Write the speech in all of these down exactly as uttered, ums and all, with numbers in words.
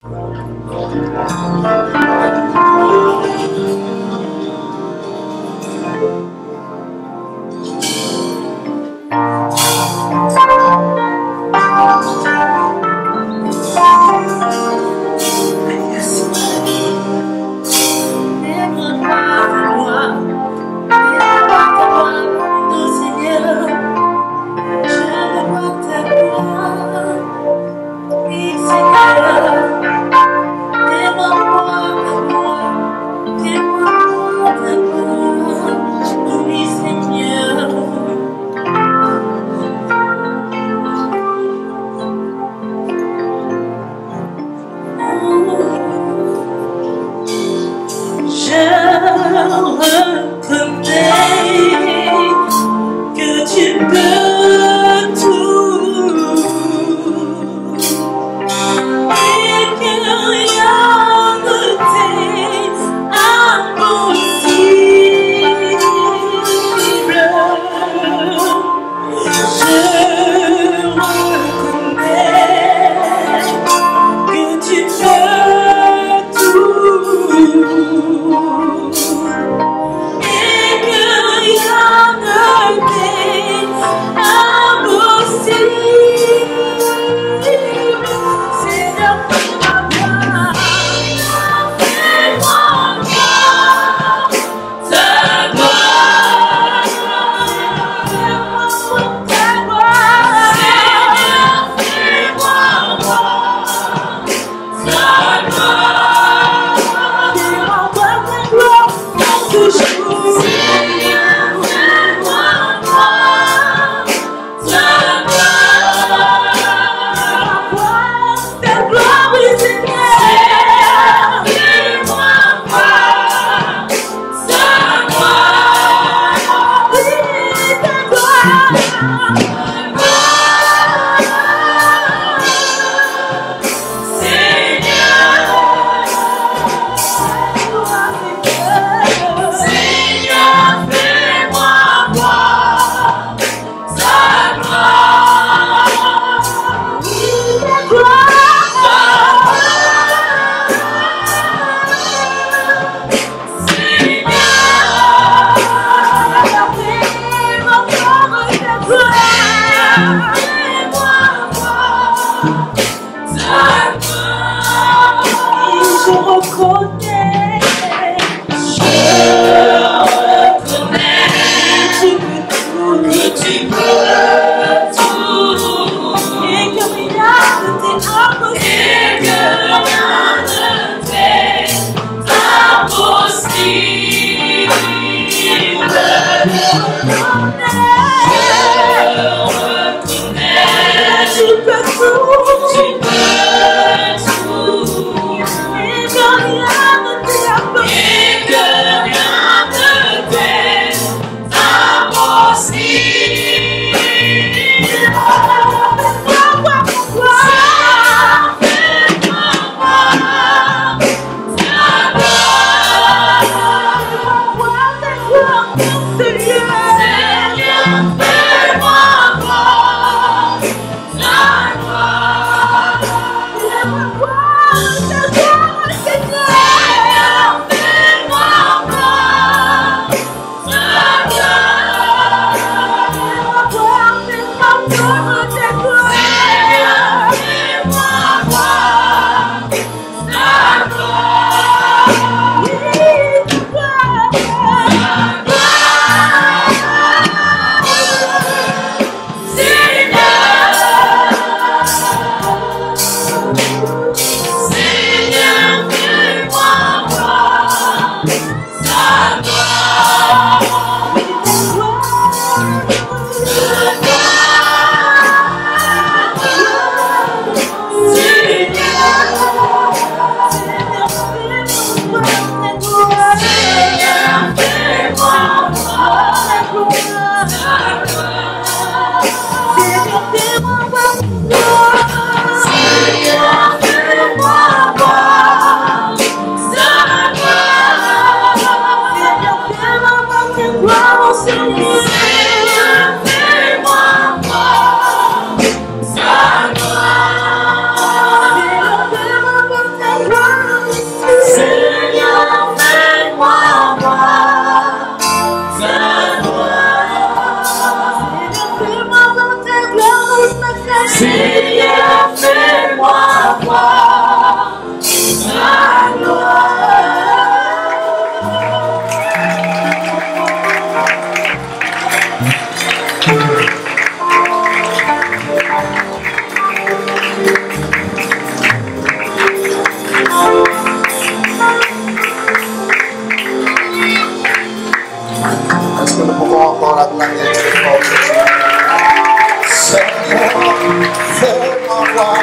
Seigneur, Est-ce que nous pouvons encore l'acclamer très fort? Seigneur, fais-moi voir.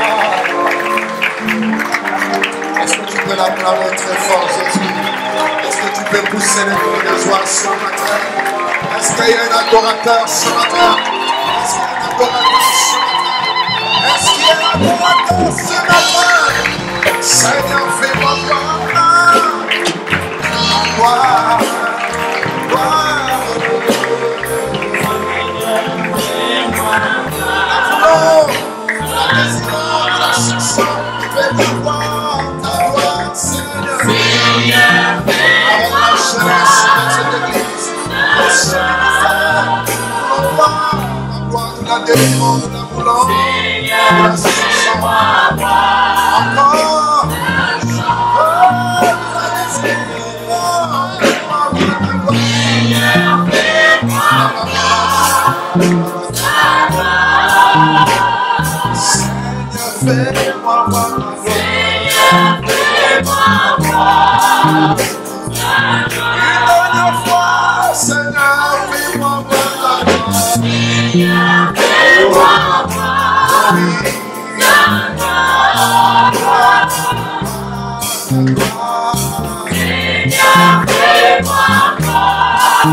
Est-ce que tu peux l'acclamer très fort, Jésus? Est-ce que tu peux pousser les cris de joie ce matin? Est-ce qu'il y a un adorateur ce matin? Est-ce qu'il y a un adorateur ce matin? Est-ce qu'il y a un adorateur ce matin? Seigneur, fais-moi voir. Voir. Voir. La désirance, la cherchant, fais-moi voir ta gloire, Seigneur. Avec la jeunesse de cette église, la jeunesse, nous voulons voir la gloire de la délivrance, nous la voulons. La cherchant, encore. Oh, la désirance, fais-moi voir ta gloire. Fais-moi voir ta gloire. Seigneur, fais-moi voir. Une dernière fois, Seigneur, fais-moi voir ta gloire. Seigneur, fais-moi voir. Seigneur, fais-moi voir.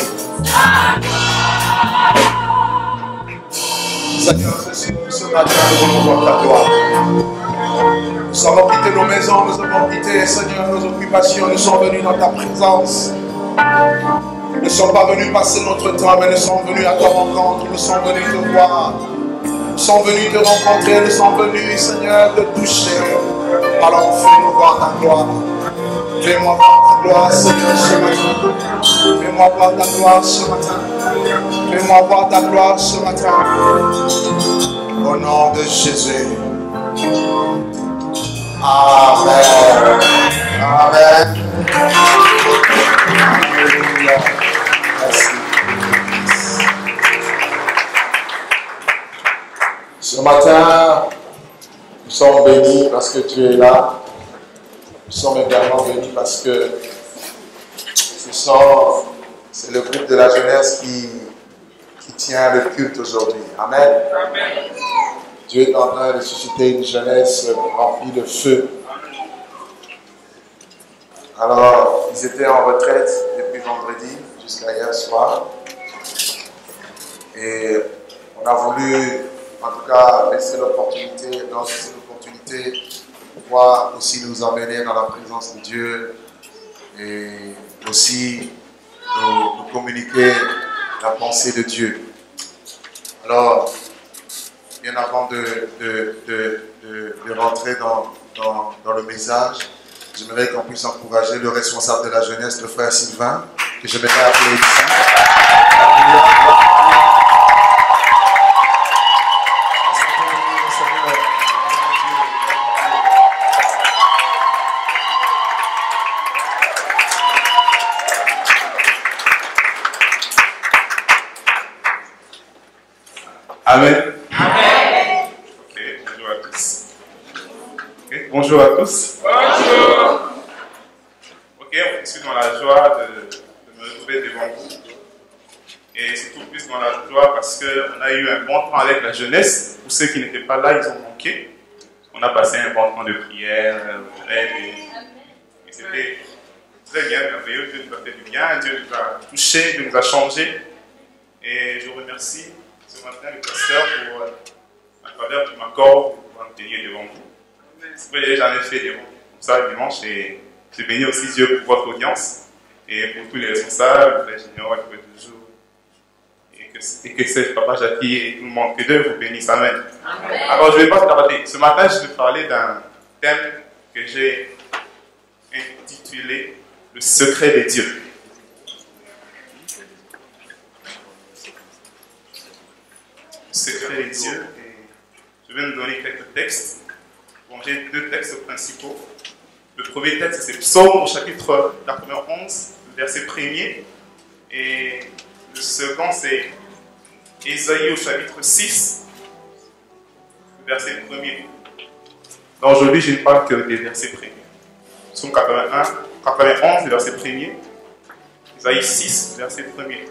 Seigneur, ce matin, nous voulons voir ta gloire. Nous avons quitté nos maisons, nous avons quitté, Seigneur, nos occupations, nous sommes venus dans ta présence. Nous ne sommes pas venus passer notre temps, mais nous sommes venus à ta rencontre, nous sommes venus te voir. Nous sommes venus te rencontrer, nous sommes venus, Seigneur, te toucher. Alors fais-nous voir ta gloire. Fais-moi voir ta gloire, Seigneur, ce matin. Fais-moi voir ta gloire ce matin. Fais-moi voir ta gloire ce matin. Au nom de Jésus. Amen. Amen. Alléluia. Merci. Ce matin, nous sommes bénis parce que tu es là. Nous sommes également bénis parce que ce sont, c'est le groupe de la jeunesse qui, qui tient le culte aujourd'hui. Amen. Amen. Dieu est en train de susciter une jeunesse remplie de feu. Alors, ils étaient en retraite depuis vendredi jusqu'à hier soir. Et on a voulu, en tout cas, laisser l'opportunité, leur laisser l'opportunité de pouvoir aussi nous emmener dans la présence de Dieu et aussi nous, nous communiquer la pensée de Dieu. Alors, bien avant de, de, de, de, de rentrer dans, dans, dans le message, j'aimerais qu'on puisse encourager le responsable de la jeunesse, le frère Sylvain, que j'aimerais appeler ici. Amen. Amen. Ok, bonjour à tous. Okay, bonjour à tous. Bonjour. Ok, je suis dans la joie de, de me retrouver devant vous. Et surtout plus dans la joie parce qu'on a eu un bon temps avec la jeunesse. Pour ceux qui n'étaient pas là, ils ont manqué. On a passé un bon temps de prière, de rêve. Et, et c'était très bien, merveilleux. Dieu nous a fait du bien, Dieu nous a touchés, Dieu nous a changés. Et je vous remercie ce matin le pasteur pour euh, la faveur qu'il m'accorde pour pouvoir me tenir devant vous. C'est vrai, j'en ai fait des mots comme ça dimanche et je bénis aussi Dieu pour votre audience et pour tous les responsables, les juniors, les toujours. Et que, et que ce papa Jackie et tout le monde, que Dieu vous bénisse. Amen. Amen. Alors je ne vais pas tarder. Ce matin, je vais parler d'un thème que j'ai intitulé Le secret des dieux. Secret des dieux, et je vais nous donner quelques textes. Bon, j'ai deux textes principaux. Le premier texte, c'est Psaume au chapitre onze, verset premier. Et le second, c'est Ésaïe au chapitre six, verset premier. Donc aujourd'hui, je ne parle que des versets premiers. Psaume quatre-vingt-un, quatre-vingt-onze, verset premier. Isaïe six, verset premier.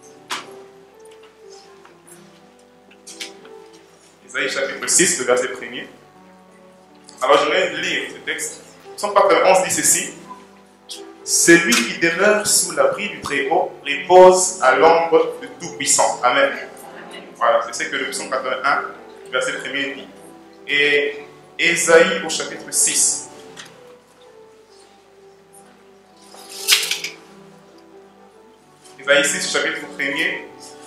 Isaïe chapitre six, le verset premier. Alors je vais lire ce texte. Psaume quatre-vingt-onze dit ceci. Celui qui demeure sous l'abri du Très-Haut repose à l'ombre du Tout-Puissant. Amen. Voilà, c'est ce que le psaume quatre-vingt-un, verset premier dit. Et Ésaïe au chapitre six. Ésaïe six, chapitre premier,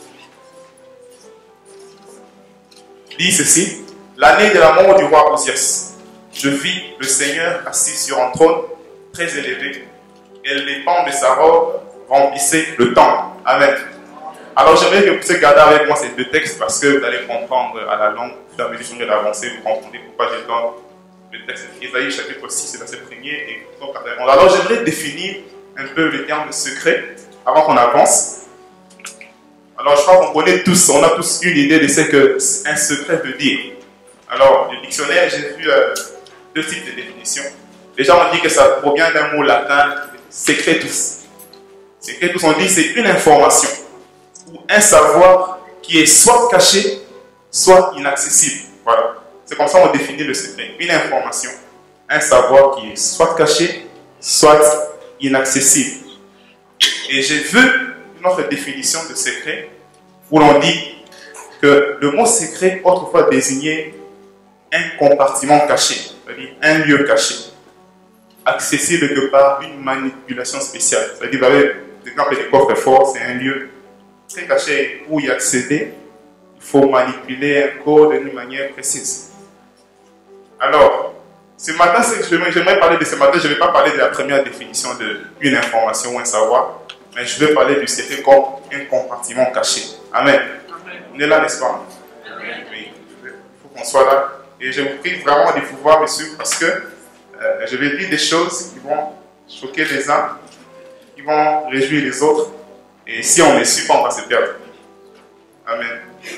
dit ceci. L'année de la mort du roi Osias, je vis le Seigneur assis sur un trône très élevé, et les pans de sa robe remplissaient le temple. Amen. Alors j'aimerais que vous puissiez garder avec moi ces deux textes parce que vous allez comprendre à la langue, au fur et à mesure de l'avancer, vous comprenez pourquoi je donne le texte d'Ésaïe chapitre six, verset premier et quatre-vingt-onze. Alors j'aimerais définir un peu le terme de secret avant qu'on avance. Alors je crois qu'on connaît tous, on a tous une idée de ce qu'un secret veut dire. Alors le dictionnaire, j'ai vu euh, deux types de définitions. Les gens ont dit que ça provient d'un mot latin, secretus. Secretus, on dit c'est une information ou un savoir qui est soit caché, soit inaccessible. Voilà. C'est comme ça qu'on définit le secret. Une information, un savoir qui est soit caché, soit inaccessible. Et j'ai vu une autre définition de secret où l'on dit que le mot secret autrefois désignait un compartiment caché, c'est-à-dire un lieu caché, accessible que par une manipulation spéciale. C'est-à-dire, vous avez l'exemple des coffres forts, c'est un lieu très caché où y accéder, il faut manipuler un code d'une manière précise. Alors, ce matin, j'aimerais parler de ce matin, je ne vais pas parler de la première définition d'une information ou un savoir, mais je vais parler du secret comme un compartiment caché. Amen. Amen. On est là, n'est-ce pas? Amen. Oui, il faut qu'on soit là. Et je vous prie vraiment de pouvoir me suivre parce que euh, je vais dire des choses qui vont choquer les uns, qui vont réjouir les autres. Et si on ne les suit pas, on va se perdre. Amen.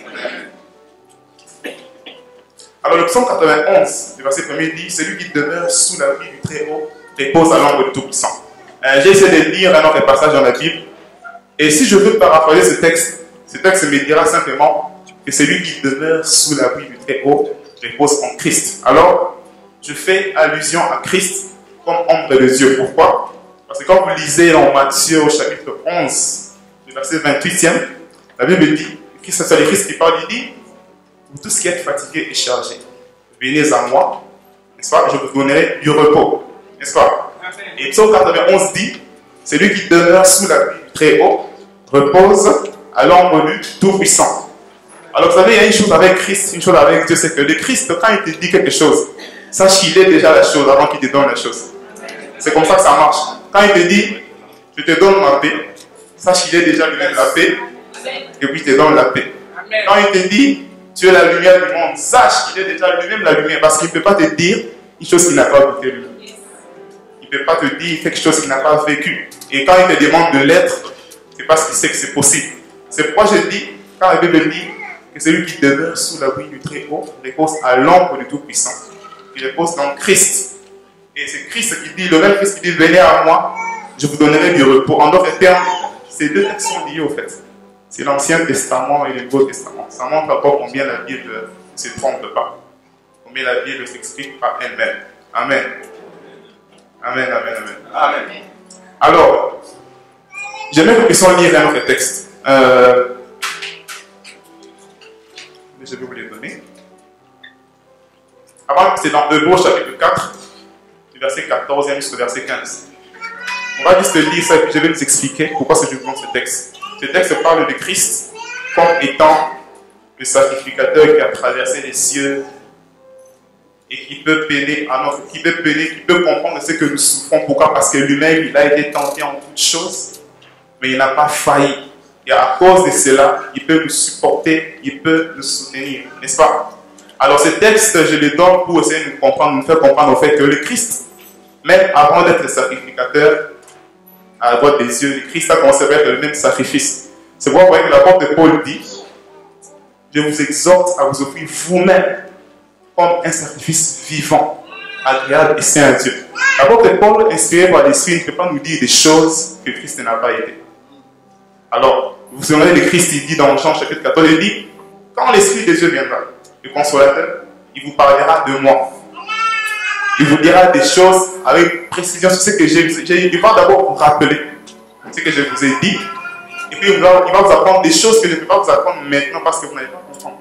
Amen. Alors le psaume quatre-vingt-onze, le verset premier dit, celui qui demeure sous l'abri du Très-Haut repose à l'ombre du Tout-Puissant. Euh, J'ai essayé de lire un autre passage dans la Bible. Et si je veux paraphraser ce texte, ce texte me dira simplement que celui qui demeure sous l'abri du Très-Haut repose en Christ. Alors, je fais allusion à Christ comme ombre de Dieu. Pourquoi? Parce que quand vous lisez dans Matthieu au chapitre onze, le verset vingt-huitième, la Bible dit, c'est le Christ qui parle, il dit, vous tous qui êtes fatigués et chargés, venez à moi, n'est-ce pas? Je vous donnerai du repos, n'est-ce pas? Et psaume quatre-vingt-onze dit, celui qui demeure sous l'abri du Très-Haut repose à l'ombre du Tout-Puissant. Alors vous savez, il y a une chose avec Christ, une chose avec Dieu, c'est que le Christ, quand il te dit quelque chose, sache qu'il est déjà la chose avant qu'il te donne la chose. C'est comme ça que ça marche. Quand il te dit, je te donne ma paix, sache qu'il est déjà lui-même la paix, et puis il te donne la paix. Quand il te dit, tu es la lumière du monde, sache qu'il est déjà lui-même la lumière, parce qu'il ne peut pas te dire une chose qu'il n'a pas goûté lui. Il ne peut pas te dire quelque chose qu'il n'a pas vécu. Et quand il te demande de l'être, c'est parce qu'il sait que c'est possible. C'est pourquoi je dis, quand la Bible dit que celui qui demeure sous l'abri du Très-Haut repose à l'ombre du Tout-Puissant. Il repose dans Christ. Et c'est Christ qui dit, le même Christ qui dit, venez à moi, je vous donnerai du repos. En d'autres termes, ces deux textes sont liés au fait. C'est l'Ancien Testament et le Nouveau Testament. Ça montre encore combien la Bible ne se trompe pas. Combien la Bible s'explique par elle-même. Amen. Amen, amen, amen. Amen. Alors, j'aimerais que nous puissions lire un autre texte. Euh, je vais vous les donner. Avant, c'est dans Hébreux chapitre quatre, du verset quatorze jusqu'au verset quinze. On va juste lire ça et puis je vais vous expliquer pourquoi je vous montre ce texte. Ce texte parle de Christ comme étant le sacrificateur qui a traversé les cieux et qui peut peiner à notre, qui peut peiner, qui peut comprendre ce que nous souffrons. Pourquoi? Parce que lui-même, il a été tenté en toutes choses, mais il n'a pas failli. Et à cause de cela, il peut nous supporter, il peut nous soutenir, n'est-ce pas? Alors ce texte, je le donne pour essayer de nous comprendre, nous faire comprendre au fait que le Christ, même avant d'être le sacrificateur, à la droite des yeux, le Christ a commencé à être le même sacrifice. C'est pourquoi vous voyez que l'apôtre Paul dit, je vous exhorte à vous offrir vous-même comme un sacrifice vivant, agréable et saint à Dieu. L'apôtre Paul, inspiré par l'Esprit, ne peut pas nous dire des choses que Christ n'a pas été. Alors, vous vous souvenez de Christ, il dit dans Jean chapitre quatorze, il dit, quand l'Esprit de Dieu viendra, le consolateur, il vous parlera de moi. Il vous dira des choses avec précision sur ce que j'ai dit. Il va d'abord vous rappeler ce que je vous ai dit. Et puis il va, il va vous apprendre des choses que je ne peux pas vous apprendre maintenant parce que vous n'allez pas comprendre.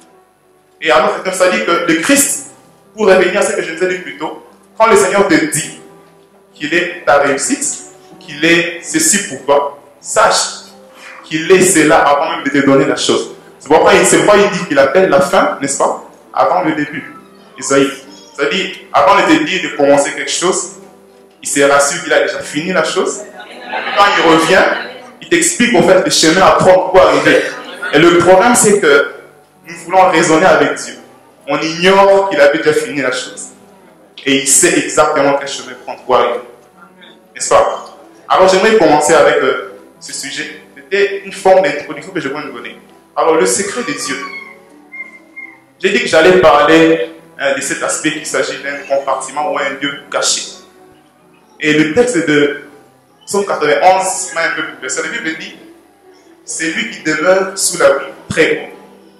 Et alors, c'est comme ça dit que le Christ, pour revenir à ce que je vous ai dit plus tôt, quand le Seigneur te dit qu'il est ta réussite, ou qu'il est ceci pour toi, sache qu'il est cela avant même de te donner la chose. C'est pourquoi il, il dit qu'il appelle la fin, n'est-ce pas, avant le début. Isaïe. C'est-à-dire, avant de te dire de commencer quelque chose, il s'est rassuré qu'il a déjà fini la chose. Et quand il revient, il t'explique en fait le chemin à prendre pour arriver. Et le problème, c'est que nous voulons raisonner avec Dieu. On ignore qu'il avait déjà fini la chose. Et il sait exactement quel chemin prendre pour arriver. N'est-ce pas? Alors, j'aimerais commencer avec euh, ce sujet. C'était une forme d'introduction que je voulais nous donner. Alors, le secret de Dieu. J'ai dit que j'allais parler hein, de cet aspect qu'il s'agit d'un compartiment ou un lieu caché. Et le texte de Psaume quatre-vingt-onze m'a un peu bouleversé. La Bible dit, c'est lui qui demeure sous l'abri très haut.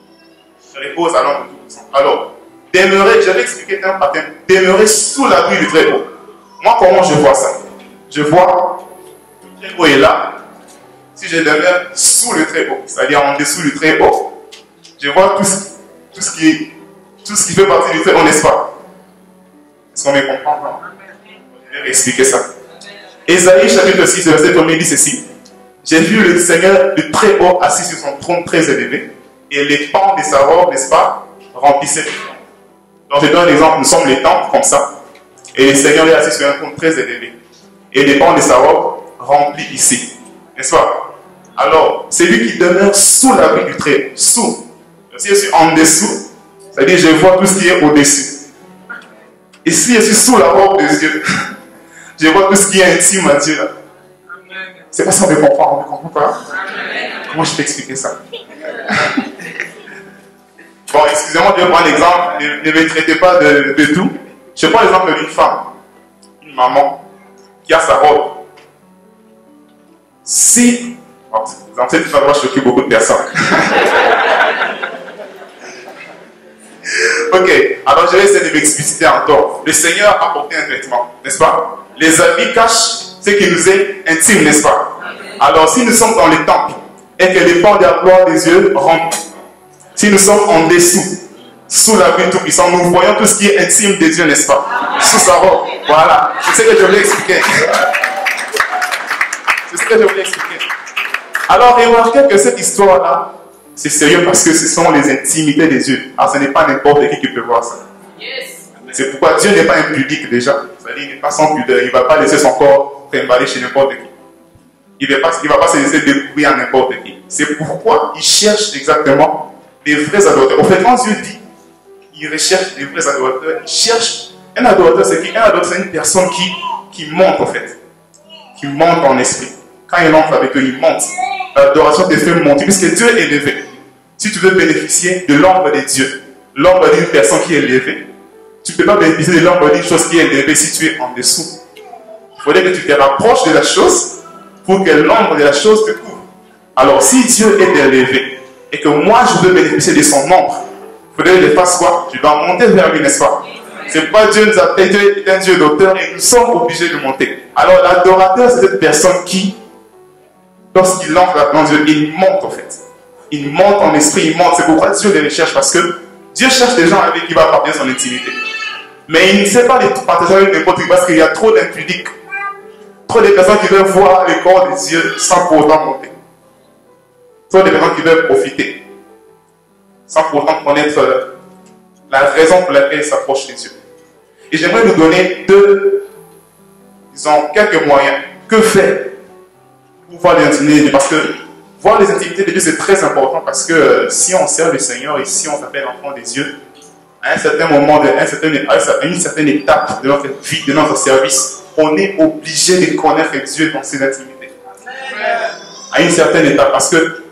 Je repose à l'ombre du Tout-Puissant. Alors, demeurer, j'avais expliqué un pattern, demeurer sous l'abri du très haut. Moi, comment je vois ça? Je vois, le très haut est là. Si je demeure sous le très haut, c'est-à-dire en dessous du très haut, je vois tout ce, tout ce, qui, tout ce qui fait partie du très haut, n'est-ce pas? Est-ce qu'on me comprend? Je vais expliquer ça. Ésaïe chapitre six, verset un dit ceci. J'ai vu le Seigneur de très haut assis sur son trône très élevé, et les pans de sa robe, n'est-ce pas, remplissaient le trône. Donc je donne un exemple, nous sommes les temples comme ça, et le Seigneur est assis sur un trône très élevé, et les pans de sa robe remplis ici, n'est-ce pas? Alors, c'est lui qui demeure sous l'abri du très haut, sous. Si je suis en dessous, c'est-à-dire je vois tout ce qui est au-dessus. Et si je suis sous la robe de Dieu, je vois tout ce qui est intime à Dieu là. C'est pas ça qu'on me comprend, on ne comprend pas. Comment je peux expliquer ça? Bon, excusez-moi, je vais prendre l'exemple. Ne, ne me traitez pas de, de tout. Je prends l'exemple d'une femme, une maman, qui a sa robe. Si, bon, cette femme va choquer beaucoup de personnes. Ok, alors je vais essayer de m'expliciter encore. Le Seigneur a porté un vêtement, n'est-ce pas? Les habits cachent ce qui nous est intime, n'est-ce pas? Alors si nous sommes dans les temples et que les pans de la gloire des yeux rentrent, si nous sommes en dessous, sous l'abri tout-puissant, nous voyons tout ce qui est intime de Dieu, n'est-ce pas? Sous sa robe. Voilà, c'est ce que je voulais expliquer. C'est ce que je voulais expliquer. Alors remarquez que cette histoire-là, c'est sérieux parce que ce sont les intimités des yeux. Alors ce n'est pas n'importe qui qui peut voir ça. C'est pourquoi Dieu n'est pas impudique déjà. C'est-à-dire qu'il n'est pas sans pudeur. Il ne va pas laisser son corps trimballer chez n'importe qui. Il ne va pas, va pas se laisser découvrir à n'importe qui. C'est pourquoi il cherche exactement les vrais adorateurs. Au fait, quand Dieu dit qu'il recherche les vrais adorateurs, il cherche un adorateur. C'est qui? Un adorateur, c'est une personne qui, qui monte en fait. Qui monte en esprit. Quand il entre avec eux, il monte. L'adoration te fait monter puisque Dieu est élevé. Si tu veux bénéficier de l'ombre de Dieu, l'ombre d'une personne qui est élevée, tu ne peux pas bénéficier de l'ombre d'une chose qui est élevée si tu es en dessous. Il faudrait que tu te rapproches de la chose pour que l'ombre de la chose te couvre. Alors, si Dieu est élevé et que moi je veux bénéficier de son ombre, il faudrait que je fasse quoi? Je dois monter vers lui, n'est-ce pas? C'est pas Dieu nous a fait, Dieu est un Dieu d'auteur et nous sommes obligés de monter. Alors, l'adorateur, c'est cette personne qui, lorsqu'il entre dans Dieu, il monte en fait. Il monte en esprit, il monte. C'est pourquoi Dieu les recherche, parce que Dieu cherche des gens avec qui il va partager son intimité. Mais il ne sait pas les partager avec n'importe qui parce qu'il y a trop d'impudiques. Trop de personnes qui veulent voir le corps de Dieu sans pour autant monter. Trop de personnes qui veulent profiter sans pour autant connaître la raison pour laquelle ils s'approchent de Dieu. Et j'aimerais nous donner deux, disons, quelques moyens. Que faire pour voir les intimités de Dieu? Parce que voir les intimités de Dieu, c'est très important parce que euh, si on sert le Seigneur et si on s'appelle enfant des dieux, à un certain moment, de, à, un certain, à une certaine étape de notre vie, de notre service, on est obligé de connaître Dieu dans ses intimités. À une certaine étape, parce que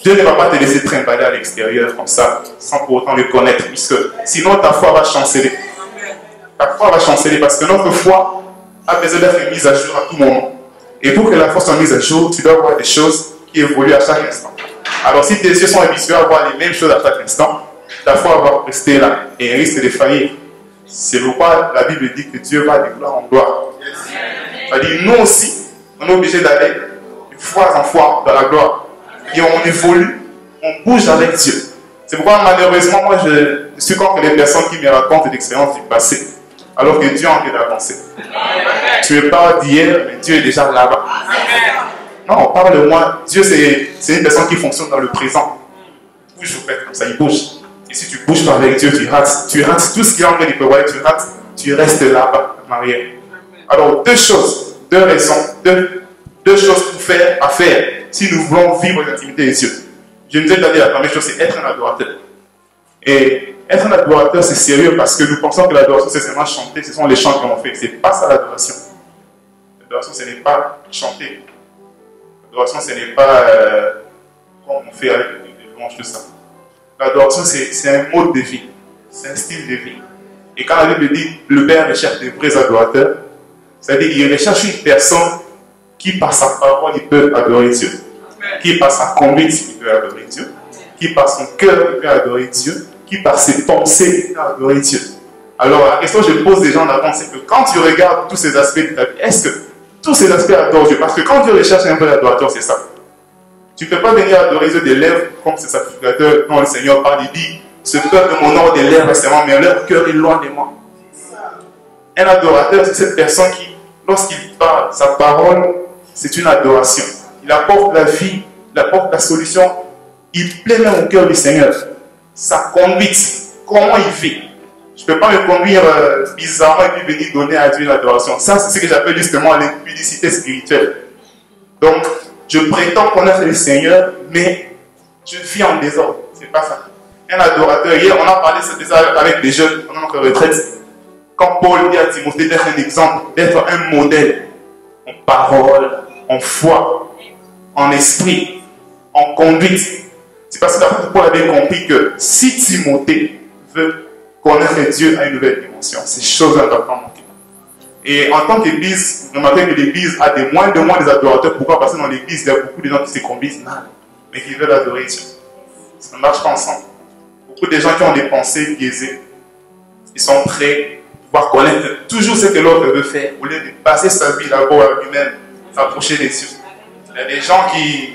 Dieu ne va pas te laisser trimballer à l'extérieur comme ça, sans pour autant le connaître, puisque sinon ta foi va chanceler. Ta foi va chanceler parce que notre foi a besoin d'être mise à jour à tout moment. Et pour que la foi soit mise à jour, tu dois voir des choses qui évoluent à chaque instant. Alors si tes yeux sont habitués à voir les mêmes choses à chaque instant, ta foi va rester là et risque de faillir. C'est pourquoi la Bible dit que Dieu va de gloire en gloire. C'est-à-dire nous aussi, on est obligé d'aller de fois en fois dans la gloire. Et on évolue, on bouge avec Dieu. C'est pourquoi malheureusement, moi je, je suis contre les personnes qui me racontent l'expérience du passé, alors que Dieu a envie d'avancer. Tu me parles d'hier, mais Dieu est déjà là-bas. Non, parle-moi. Dieu, c'est une personne qui fonctionne dans le présent. Bouge, au fait, comme ça, il bouge. Et si tu ne bouges pas avec Dieu, tu rates. Tu rates tout ce qui est en train de prévoir, tu rates, tu restes là-bas, en arrière. Alors, deux choses, deux raisons, deux, deux choses pour faire, à faire, si nous voulons vivre l'intimité des cieux. Je nous ai dit la première chose, c'est être un adorateur. Et être un adorateur, c'est sérieux parce que nous pensons que l'adoration, c'est seulement chanter, ce sont les chants qu'on fait. Ce n'est pas ça l'adoration. L'adoration, ce n'est pas chanter. L'adoration, ce n'est pas euh, comme on fait avec les louanges, tout ça. L'adoration, c'est un mode de vie. C'est un style de vie. Et quand la Bible dit le Père recherche des vrais adorateurs, c'est-à-dire qu'il recherche une personne qui, par sa parole, il peut adorer Dieu. Qui, par sa conduite, il peut adorer Dieu. Qui, par son cœur, il peut adorer Dieu. Qui, par ses pensées, il peut adorer Dieu. Alors, la question que je pose des gens en avant, c'est que quand tu regardes tous ces aspects de ta vie, est-ce que tous ces aspects adorent Dieu? Parce que quand Dieu recherche un vrai adorateur, c'est ça. Tu ne peux pas venir adorer Dieu des lèvres comme ces sacrificateurs quand le Seigneur parle, il dit ce peuple de mon nom des lèvres récemment, mais leur cœur est loin de moi. Un adorateur, c'est cette personne qui, lorsqu'il parle, sa parole, c'est une adoration. Il apporte la vie, il apporte la solution, il plaît même au cœur du Seigneur. Sa conduite, comment il vit. Je ne peux pas me conduire euh, bizarrement et puis venir donner à Dieu l'adoration. Ça, c'est ce que j'appelle justement l'impudicité spirituelle. Donc, je prétends connaître le Seigneur, mais je vis en désordre. C'est pas ça. Un adorateur, hier, on a parlé de ça avec des jeunes pendant notre retraite. Quand Paul dit à Timothée d'être un exemple, d'être un modèle en parole, en foi, en esprit, en conduite. C'est parce que Paul avait compris que si Timothée veut connaître Dieu à une nouvelle dimension, ces choses-là ne doivent pas manquer. Et en tant qu'église, vous remarquez que l'église a de moins en moins des adorateurs. Pourquoi? Parce que dans l'église, il y a beaucoup de gens qui se conduisent mal, mais qui veulent adorer Dieu. Ça ne marche pas ensemble. Beaucoup de gens qui ont des pensées biaisées, ils sont prêts à pouvoir connaître toujours ce que l'autre veut faire, au lieu de passer sa vie là-bas à lui-même, s'approcher des cieux. Il y a des gens qui...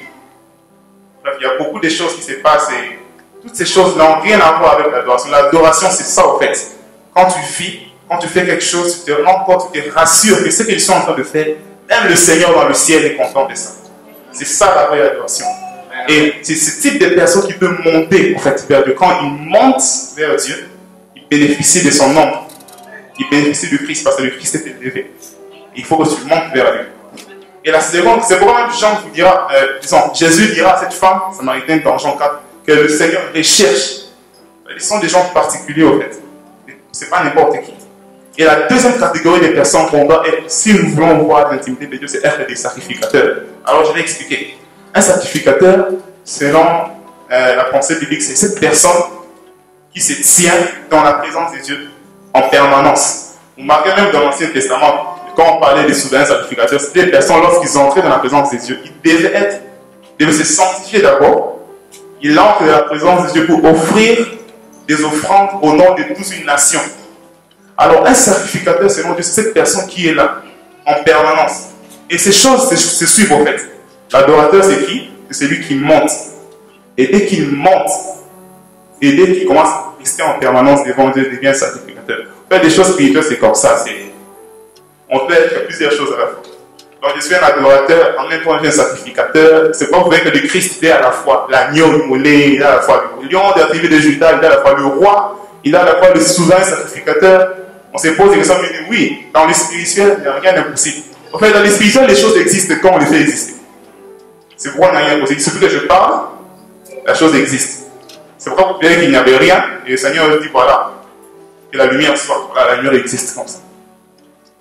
Bref, il y a beaucoup de choses qui se passent et toutes ces choses n'ont rien à voir avec l'adoration. L'adoration, c'est ça au fait. Quand tu vis, quand tu fais quelque chose, tu te rends compte, tu te rassures que ce qu'ils sont en train de faire, même le Seigneur dans le ciel est content de ça. C'est ça la vraie adoration. Et c'est ce type de personne qui peut monter en fait, vers Dieu. Quand il monte vers Dieu, il bénéficie de son nom. Il bénéficie du Christ parce que le Christ est élevé. Il faut que tu montes vers lui. Et la seconde, c'est pourquoi même Jean vous dira, euh, disons, Jésus dira à cette femme samaritaine dans Jean quatre que le Seigneur recherche. Ils sont des gens particuliers au fait. C'est pas n'importe qui. Et la deuxième catégorie des personnes qu'on doit être, si nous voulons voir l'intimité de Dieu, c'est être des sacrificateurs. Alors je vais expliquer. Un sacrificateur, selon euh, la pensée biblique, c'est cette personne qui se tient dans la présence de Dieu en permanence. Vous marquez même dans l'Ancien Testament, quand on parlait des souverains sacrificateurs, c'était des personnes, lorsqu'ils entraient dans la présence de Dieu, ils devaient être, ils devaient se sanctifier d'abord. Ils entrent dans la présence de Dieu pour offrir des offrandes au nom de toute une nation. Alors, un sacrificateur, selon Dieu, c'est cette personne qui est là, en permanence. Et ces choses se suivent en fait. L'adorateur, c'est qui? C'est celui qui monte. Et dès qu'il monte, et dès qu'il commence à rester en permanence devant Dieu, il devient un sacrificateur. Faire des choses spirituelles, c'est comme ça. On peut être plusieurs choses à la fois. Donc, je suis un adorateur, en même temps, je suis un sacrificateur. C'est pas vrai que le Christ est à la fois l'agneau immolé, il a à la fois le lion de la tribu de Juda, il a à la fois le roi, il a à la fois le souverain sacrificateur. On se pose des questions, on dit oui, dans le spirituel, il n'y a rien d'impossible. En fait, dans le spirituel, les choses existent quand on les fait exister. C'est pourquoi on n'a rien d'impossible. Surtout que je parle, la chose existe. C'est pourquoi vous verrez qu'il n'y avait rien, et le Seigneur dit voilà, que la lumière soit. Voilà, la lumière existe comme ça.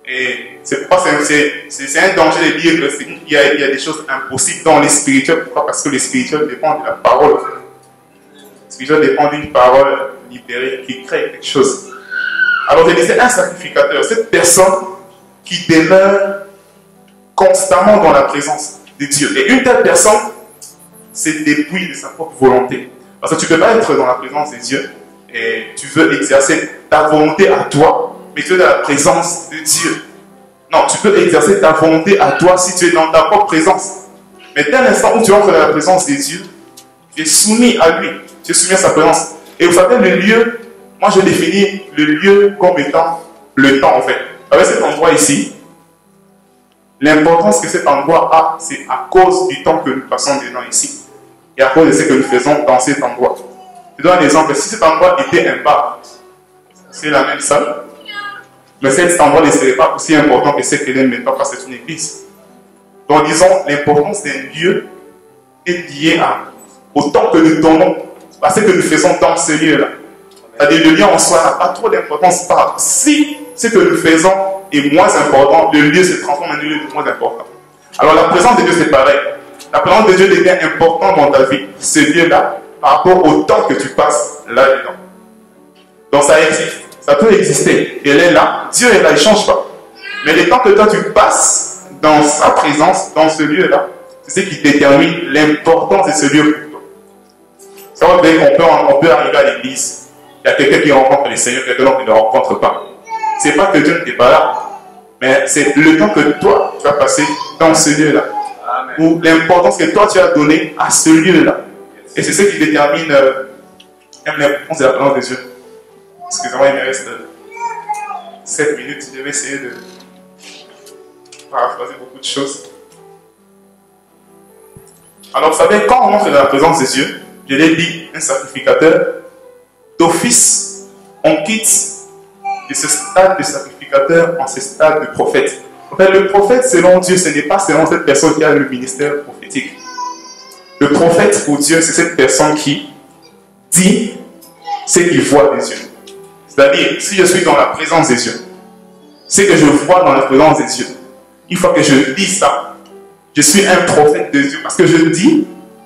Et c'est pourquoi c'est un danger de dire qu'il y, y a des choses impossibles dans les spirituels. Pourquoi? Parce que les spirituels dépendent de la parole. Les spirituels dépendent d'une parole libérée qui crée quelque chose. Alors je disais, un sacrificateur, cette personne qui demeure constamment dans la présence de Dieu. Et une telle personne se dépouille de sa propre volonté. Parce que tu ne peux pas être dans la présence de Dieu et tu veux exercer ta volonté à toi, mais tu es dans la présence de Dieu. Non, tu peux exercer ta volonté à toi si tu es dans ta propre présence. Mais dès l'instant où tu entres dans la présence de Dieu, tu es soumis à lui, tu es soumis à sa présence. Et vous savez, le lieu, moi je définis le lieu comme étant le temps en fait. Avec cet endroit ici, l'importance que cet endroit a, c'est à cause du temps que nous passons dedans ici. Et à cause de ce que nous faisons dans cet endroit. Je donne un exemple. Si cet endroit était un bar, c'est la même salle, mais cet endroit ne serait pas aussi important que ce qu'il est maintenant parce que c'est une église. Donc disons, l'importance d'un lieu est liée à, au temps que nous donnons, à ce que nous faisons dans ce lieu-là. C'est-à-dire le lieu en soi n'a pas trop d'importance. Si ce que nous faisons est moins important, le lieu se transforme en un lieu moins important. Alors la présence de Dieu c'est pareil. La présence de Dieu devient importante dans ta vie, ce lieu-là, par rapport au temps que tu passes là-dedans. Donc ça existe, ça peut exister. Elle est là, Dieu est là, il ne change pas. Mais le temps que toi tu passes dans sa présence, dans ce lieu-là, c'est ce qui détermine l'importance de ce lieu pour toi. Ça veut dire qu'on peut, on peut arriver à l'église, il y a quelqu'un qui rencontre le Seigneur, quelqu'un qui ne le rencontre pas. Ce n'est pas que Dieu n'était pas là, mais c'est le temps que toi tu vas passer dans ce lieu-là. Ou l'importance que toi tu as donnée à ce lieu-là. Et c'est ce qui détermine euh, même l'importance de la présence de Dieu. Excusez-moi, il me reste euh, sept minutes. Je vais essayer de paraphraser beaucoup de choses. Alors vous savez, quand on entre dans la présence de Dieu, je l'ai dit, un sacrificateur, d'office, on quitte de ce stade de sacrificateur en ce stade de prophète. En fait, le prophète, selon Dieu, ce n'est pas selon cette personne qui a le ministère prophétique. Le prophète, pour Dieu, c'est cette personne qui dit ce qu'il voit des yeux. C'est-à-dire, si je suis dans la présence des yeux, ce que je vois dans la présence des yeux, une fois que je dis ça, je suis un prophète de Dieu. Parce que je dis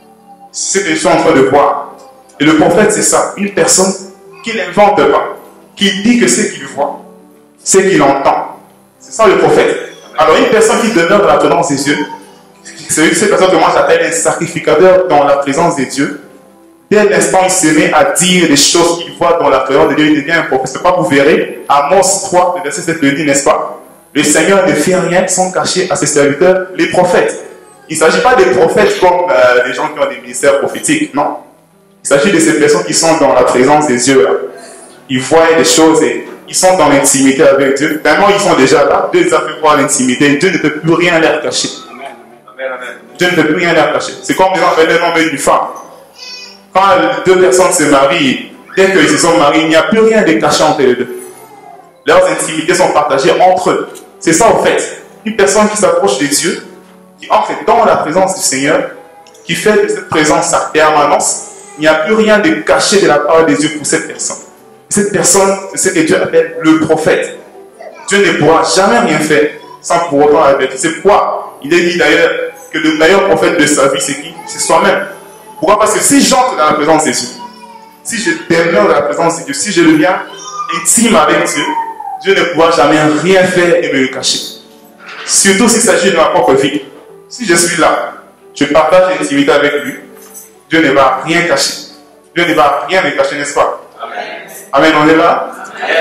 ce que je suis en train de voir. Et le prophète, c'est ça. Une personne qui n'invente pas, qui dit que ce qu'il voit, ce qu'il entend. C'est ça le prophète. Alors une personne qui demeure dans la présence des dieux, c'est cette personne que moi j'appelle un sacrificateur dans la présence des dieux. Dès l'instant il se met à dire des choses qu'il voit dans la présence des dieux, il devient un prophète. C'est pas vous verrez, Amos trois, le verset sept le dit, n'est-ce pas? Le Seigneur ne fait rien sans cacher à ses serviteurs, les prophètes. Il ne s'agit pas des prophètes comme euh, les gens qui ont des ministères prophétiques, non. Il s'agit de ces personnes qui sont dans la présence des dieux. Là. Ils voient des choses et ils sont dans l'intimité avec Dieu. Tellement ils sont déjà là, Dieu les a fait voir l'intimité. Dieu ne peut plus rien leur cacher. Amen, amen. Dieu ne peut plus rien leur cacher. C'est comme les gens fait un homme et une femme. Quand deux personnes se marient, dès qu'ils se sont mariés, il n'y a plus rien de caché entre les deux. Leurs intimités sont partagées entre eux. C'est ça en fait. Une personne qui s'approche de Dieu, qui entre dans la présence du Seigneur, qui fait de cette présence sa permanence, il n'y a plus rien de caché de la part de Dieu pour cette personne. Cette personne, c'est ce que Dieu appelle le prophète. Dieu ne pourra jamais rien faire sans pour autant avec. C'est pourquoi il est dit d'ailleurs que le meilleur prophète de sa vie, c'est qui? C'est soi-même. Pourquoi? Parce que si j'entre dans la présence de Dieu, si je demeure dans la présence de Dieu, si je deviens intime avec Dieu, Dieu ne pourra jamais rien faire et me le cacher. Surtout s'il s'agit de ma propre vie. Si je suis là, je partage l'intimité avec lui, Dieu ne va rien cacher. Dieu ne va rien me cacher, n'est-ce pas? Amen. Amen, on est là? Amen.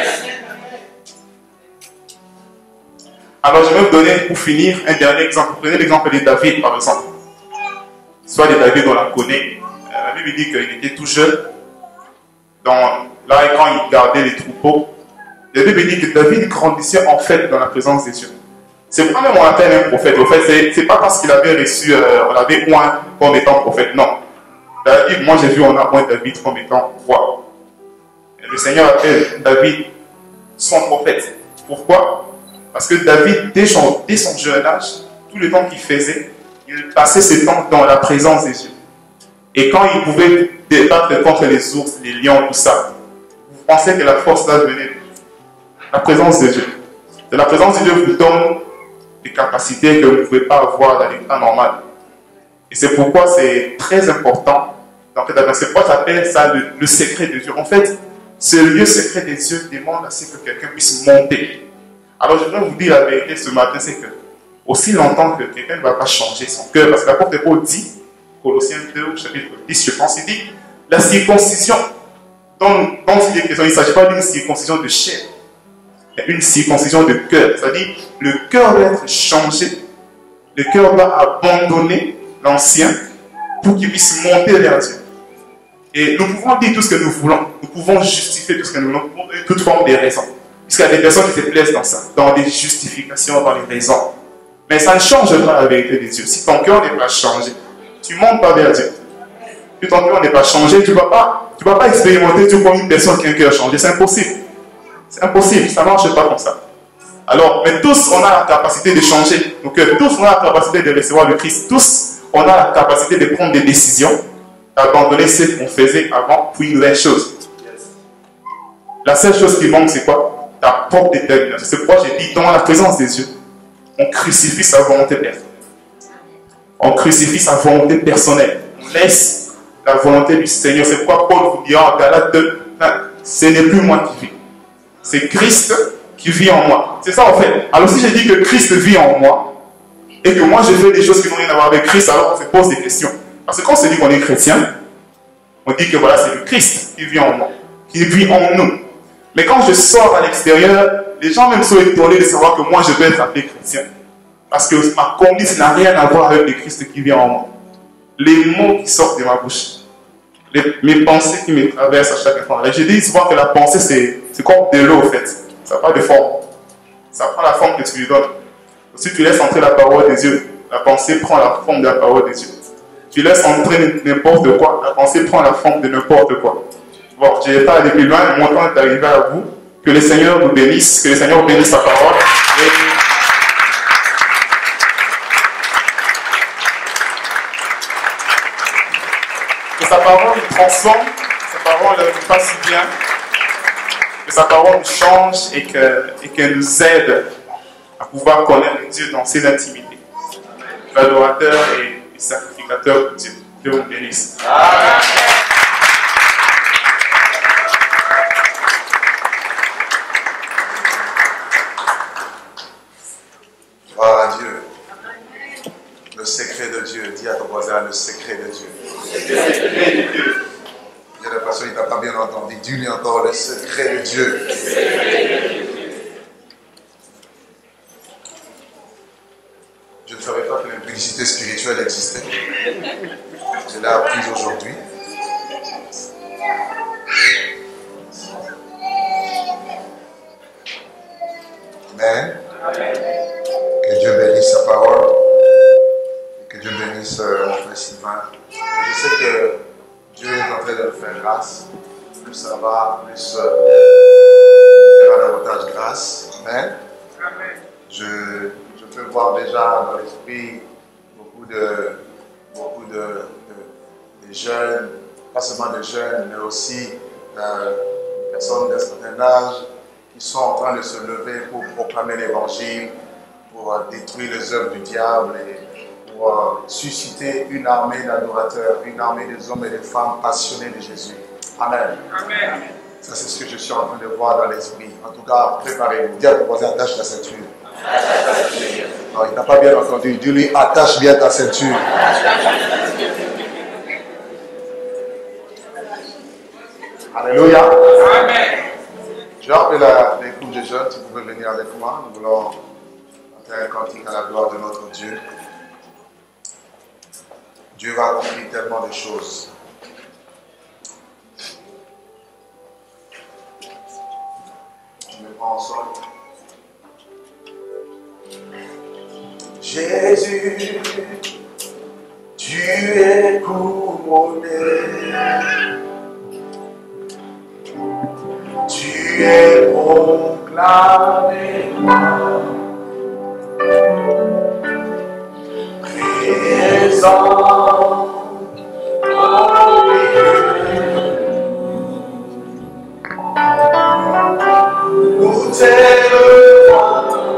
Alors je vais vous donner, pour finir, un dernier exemple. Prenez l'exemple de David, par exemple. Soit de David, on la connaît. La Bible dit qu'il était tout jeune. Dans, là, quand il gardait les troupeaux, la Bible dit que David grandissait en fait dans la présence de Dieu. C'est pas même on l'appelle un prophète. En fait, c'est pas parce qu'il avait reçu, euh, on l'avait oint comme étant prophète. Non. David, moi j'ai vu, on a oint David comme étant roi. Et le Seigneur appelle David son prophète. Pourquoi? Parce que David, dès son, dès son jeune âge, tout le temps qu'il faisait, il passait ses temps dans la présence des dieux. Et quand il pouvait débattre contre les ours, les lions, tout ça, vous pensez que la force là venait de la présence de Dieu. Et la présence de Dieu vous donne des capacités que vous ne pouvez pas avoir dans l'état normal. Et c'est pourquoi c'est très important. En fait, c'est pourquoi j'appelle ça le, le secret de Dieu. En fait, ce lieu secret des dieux demande à ce que quelqu'un puisse monter. Alors, je voudrais vous dire la vérité ce matin, c'est que aussi longtemps que quelqu'un ne va pas changer son cœur, parce que l'apôtre Paul dit, Colossiens deux, chapitre dix, je pense, il dit, la circoncision, dont, dont il est question, il ne s'agit pas d'une circoncision de chair, mais une circoncision de cœur. C'est-à-dire, le cœur doit être changé, le cœur doit abandonner l'ancien pour qu'il puisse monter vers Dieu. Et nous pouvons dire tout ce que nous voulons, nous pouvons justifier tout ce que nous voulons, nous pouvons donner toute forme de raisons. Puisqu'il y a des personnes qui se plaisent dans ça, dans des justifications, dans les raisons. Mais ça ne change pas la vérité de Dieu. Si ton cœur n'est pas changé, tu ne montes pas vers Dieu. Si ton cœur n'est pas changé, tu ne vas pas, tu vas pas expérimenter Dieu comme une personne qui a un cœur changé. C'est impossible. C'est impossible, ça ne marche pas comme ça. Alors, mais tous, on a la capacité de changer nos cœurs. Tous, on a la capacité de recevoir le Christ. Tous, on a la capacité de prendre des décisions, d'abandonner ce qu'on faisait avant pour une nouvelle chose. La seule chose qui manque, c'est quoi? Ta propre détermination. C'est pourquoi j'ai dit, dans la présence des dieux, on crucifie sa volonté personnelle. On crucifie sa volonté personnelle. On laisse la volonté du Seigneur. C'est pourquoi Paul vous dira en Galates deux, ce n'est plus moi qui vis. C'est Christ qui vit en moi. C'est ça en fait. Alors si je dis que Christ vit en moi, et que moi je fais des choses qui n'ont rien à voir avec Christ, alors on se pose des questions. Parce que quand on se dit qu'on est chrétien, on dit que voilà, c'est le Christ qui vit en moi, qui vit en nous. Mais quand je sors à l'extérieur, les gens même sont étonnés de savoir que moi je peux être appelé chrétien. Parce que ma conduite n'a rien à voir avec le Christ qui vit en moi. Les mots qui sortent de ma bouche, les, mes pensées qui me traversent à chaque instant. Et je dis souvent que la pensée c'est comme de l'eau en fait. Ça n'a pas de forme. Ça prend la forme que tu lui donnes. Si tu laisses entrer la parole des dieux, la pensée prend la forme de la parole des dieux. Tu laisses entrer n'importe quoi, la pensée prend la forme de n'importe quoi. Bon, je n'ai pas allé plus loin, mon temps est arrivé à vous. Que le Seigneur nous bénisse, que le Seigneur bénisse sa parole. Et... que sa parole nous transforme, que sa parole nous fasse bien, que sa parole nous change et qu'elle et qu'elle nous aide à pouvoir connaître Dieu dans ses intimités. L'adorateur et le sacrificateur de Dieu. Dieu vous bénisse. Amen. Gloire à Dieu. Le secret de Dieu. Dis à ton voisin le secret de Dieu. Il y a des personnes qui n'ont pas bien entendu. Dis-lui encore le secret de Dieu. Je ne savais pas que l'impudicité spirituelle existait. Je l'ai appris aujourd'hui. Amen. Que Dieu bénisse sa parole. Et que Dieu bénisse euh, mon frère Sylvain. Et je sais que Dieu est en train de nous faire grâce. Plus ça va, plus euh, il fera davantage grâce. Amen. Je, je peux voir déjà dans l'esprit beaucoup de, beaucoup de, de, de jeunes, pas seulement de jeunes, mais aussi euh, des personnes d'un certain âge qui sont en train de se lever pour proclamer l'évangile, pour euh, détruire les œuvres du diable et pour euh, susciter une armée d'adorateurs, une armée des hommes et des femmes passionnés de Jésus. Amen. Amen. Ça, c'est ce que je suis en train de voir dans l'esprit. En tout cas, préparez-vous. Dis à ton voisin, attache ta ceinture. Non, il n'a pas bien entendu. Dis-lui, attache bien ta ceinture. Alléluia. Amen. Je vais appeler la, les groupes de jeunes, si vous pouvez venir avec moi. Nous voulons faire un cantique à la gloire de notre Dieu. Dieu va accomplir tellement de choses. Je me prends en sol. Jésus, tu es couronné. Tu es proclamé présent au milieu. Nous t'élevons.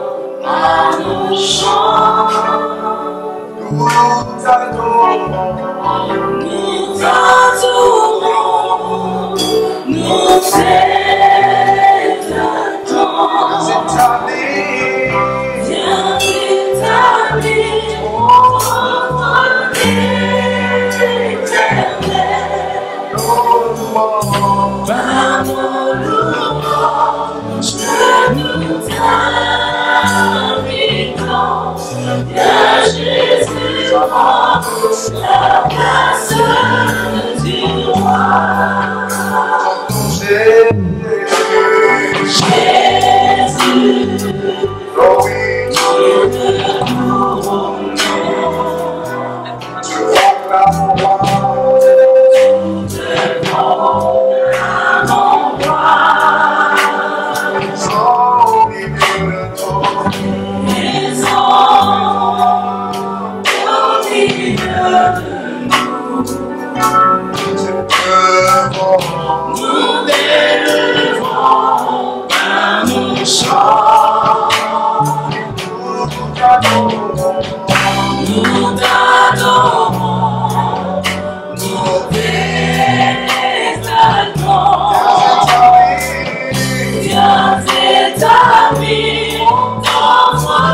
établi dans toi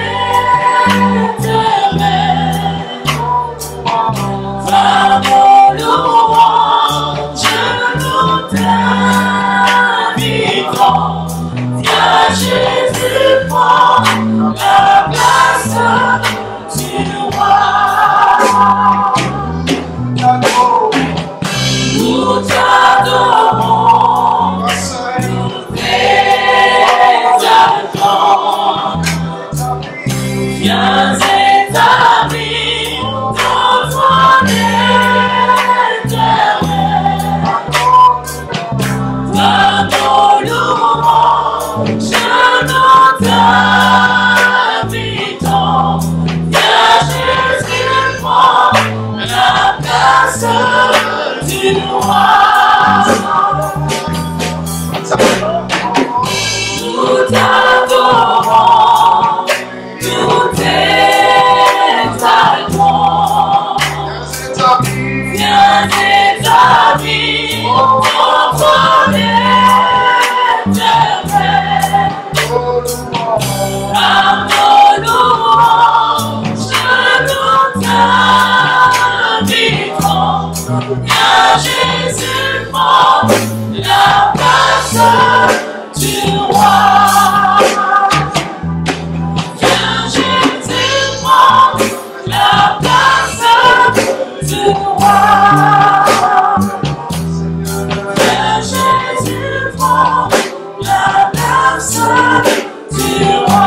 l'éternel. Va nos louanges, nous t'invitons. Viens Jésus, prends la place du roi. Nous t'adorons, nous t'exaltons. Viens établir dans toi l'éternel. Dans nos louanges, nous t'invitons. Viens Jésus, prends la place du roi. Nous t'adorons, nous t'exaltons. Viens établir dans toi l'éternel. Par nos louanges, nous t'invitons. Viens Jésus, prends la place du roi. Viens Jésus, prends la place du roi. Viens Jésus, prends la place du roi.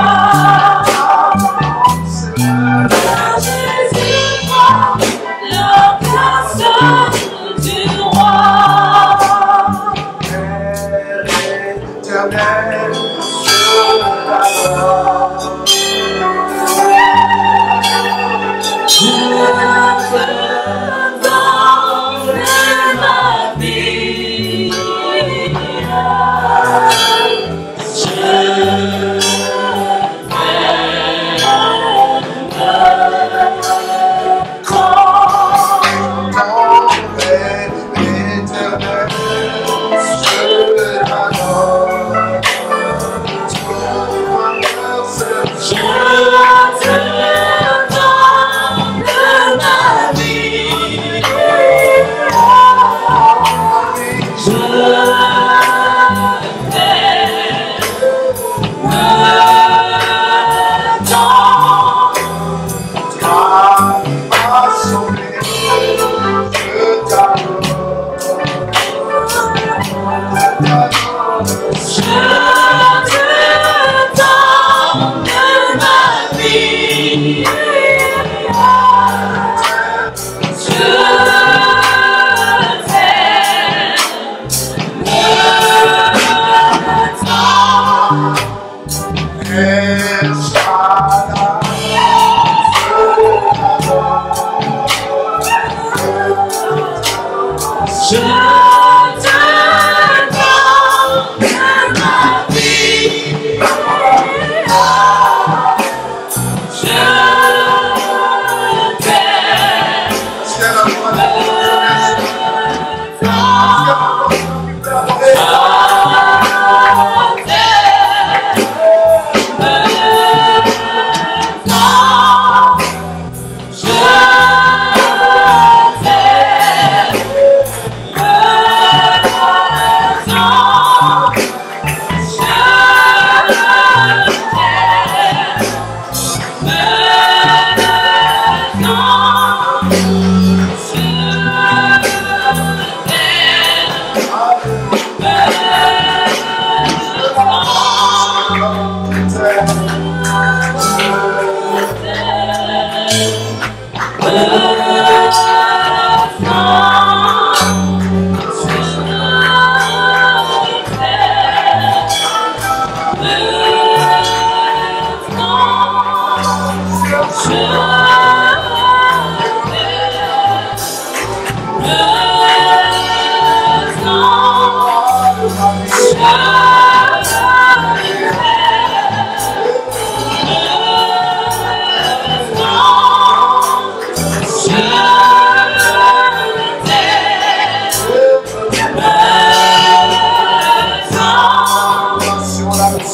Viens Jésus, prends la place du roi. Éternel, je t'adore. Ma vie,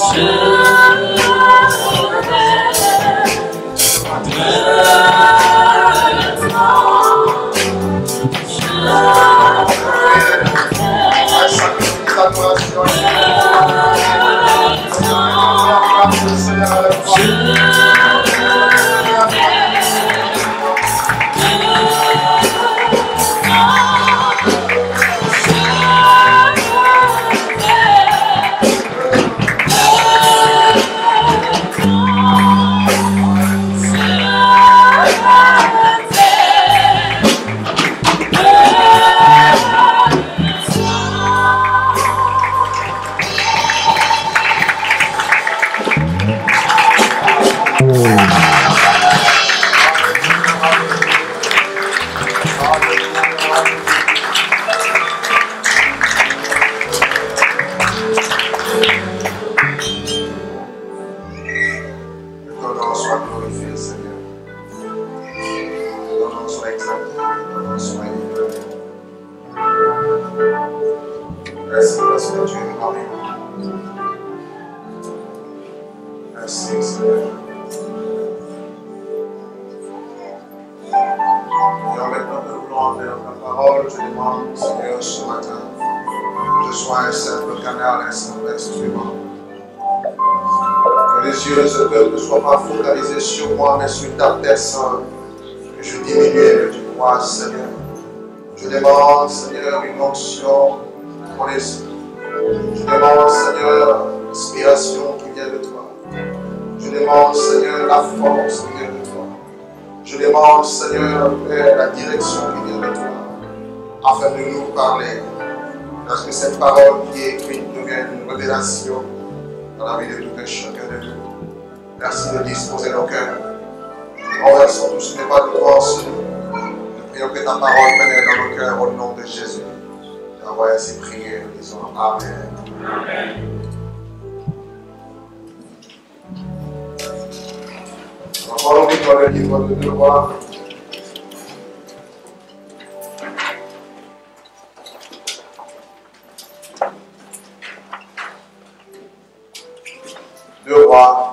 Deux rois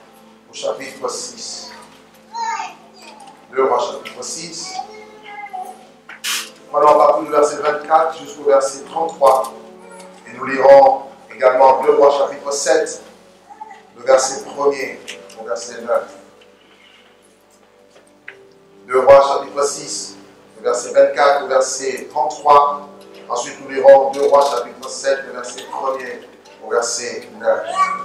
au chapitre six. Deux rois chapitre six. Prenons à partir du verset vingt-quatre jusqu'au verset trente-trois. Et nous lirons également deux rois chapitre sept, le verset premier au verset neuf. deux rois chapitre six, le verset vingt-quatre au verset trente-trois. Ensuite nous lirons deux rois chapitre sept, le verset premier au verset neuf.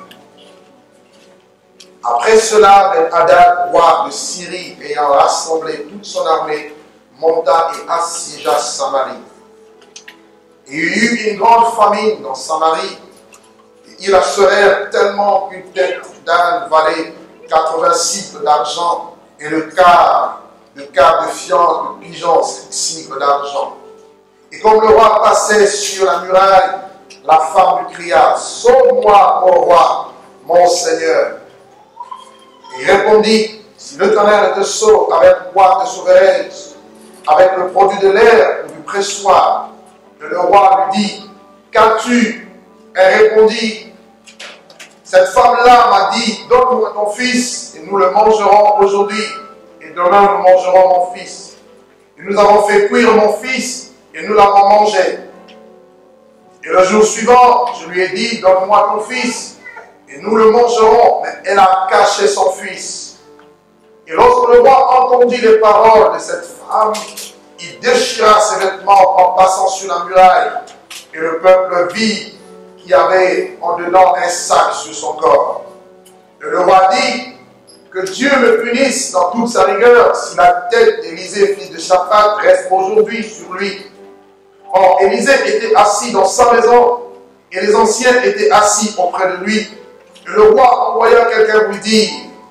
Après cela, Ben-Hadad, roi de Syrie, ayant rassemblé toute son armée, monta et assiégea Samarie. Et il y eut une grande famine dans Samarie. Et ils achevèrent tellement qu'une tête d'âne valait quatre-vingts cycles d'argent, et le quart, le quart de fiente de pigeon, cinq cycles d'argent. Et comme le roi passait sur la muraille, la femme lui cria, « Sauve-moi, ô roi, mon Seigneur !» Et il répondit, « Si l'Éternel te sauve, avec quoi te sauverai-je? Avec le produit de l'air ou du pressoir ?» Et le roi lui dit, « Qu'as-tu » Elle répondit, « Cette femme-là m'a dit, donne-moi ton fils, et nous le mangerons aujourd'hui, et demain nous mangerons mon fils. Et nous avons fait cuire mon fils, et nous l'avons mangé. Et le jour suivant, je lui ai dit, donne-moi ton fils, et nous le mangerons, mais elle a caché son fils. Et lorsque le roi entendit les paroles de cette femme, il déchira ses vêtements en passant sur la muraille, et le peuple vit qu'il y avait en dedans un sac sur son corps. Et le roi dit, que Dieu me punisse dans toute sa rigueur, si la tête d'Élisée, fils de Shaphat, reste aujourd'hui sur lui. Or, Élisée était assis dans sa maison, et les anciens étaient assis auprès de lui. Et le roi envoya quelqu'un lui dire,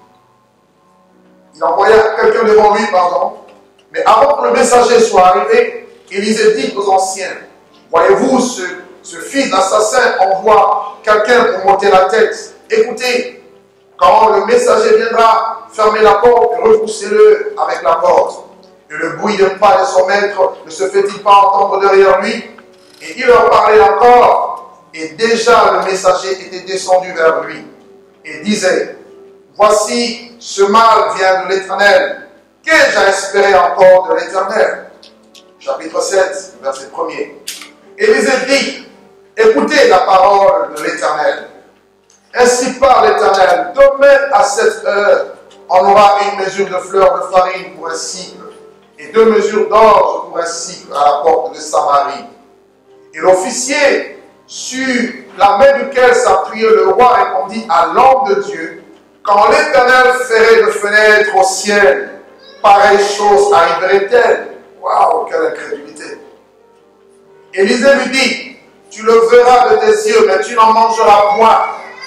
il envoya quelqu'un devant lui, pardon, mais avant que le messager soit arrivé, Élisée dit aux anciens, voyez-vous, ce, ce fils d'assassin envoie quelqu'un pour monter la tête. Écoutez, quand le messager viendra, fermez la porte et repoussez-le avec la porte. Et le bruit de pas de son maître ne se fait-il pas entendre derrière lui? Et il leur parlait encore. et déjà le messager était descendu vers lui et disait, voici, ce mal vient de l'Éternel. Qu'ai-je à espérer encore de l'Éternel? Chapitre sept, verset premier. Élisée dit, écoutez la parole de l'Éternel. Ainsi parle l'Éternel, demain à cette heure, on aura une mesure de fleurs de farine pour un cycle et deux mesures d'orge pour un cycle à la porte de Samarie. Et l'officier, sur la main duquel s'appuyait le roi, répondit à l'homme de Dieu, quand l'Éternel ferait de fenêtres au ciel, pareille chose arriverait-elle? Waouh, quelle incrédulité! Élisée lui dit, tu le verras de tes yeux, mais tu n'en mangeras point.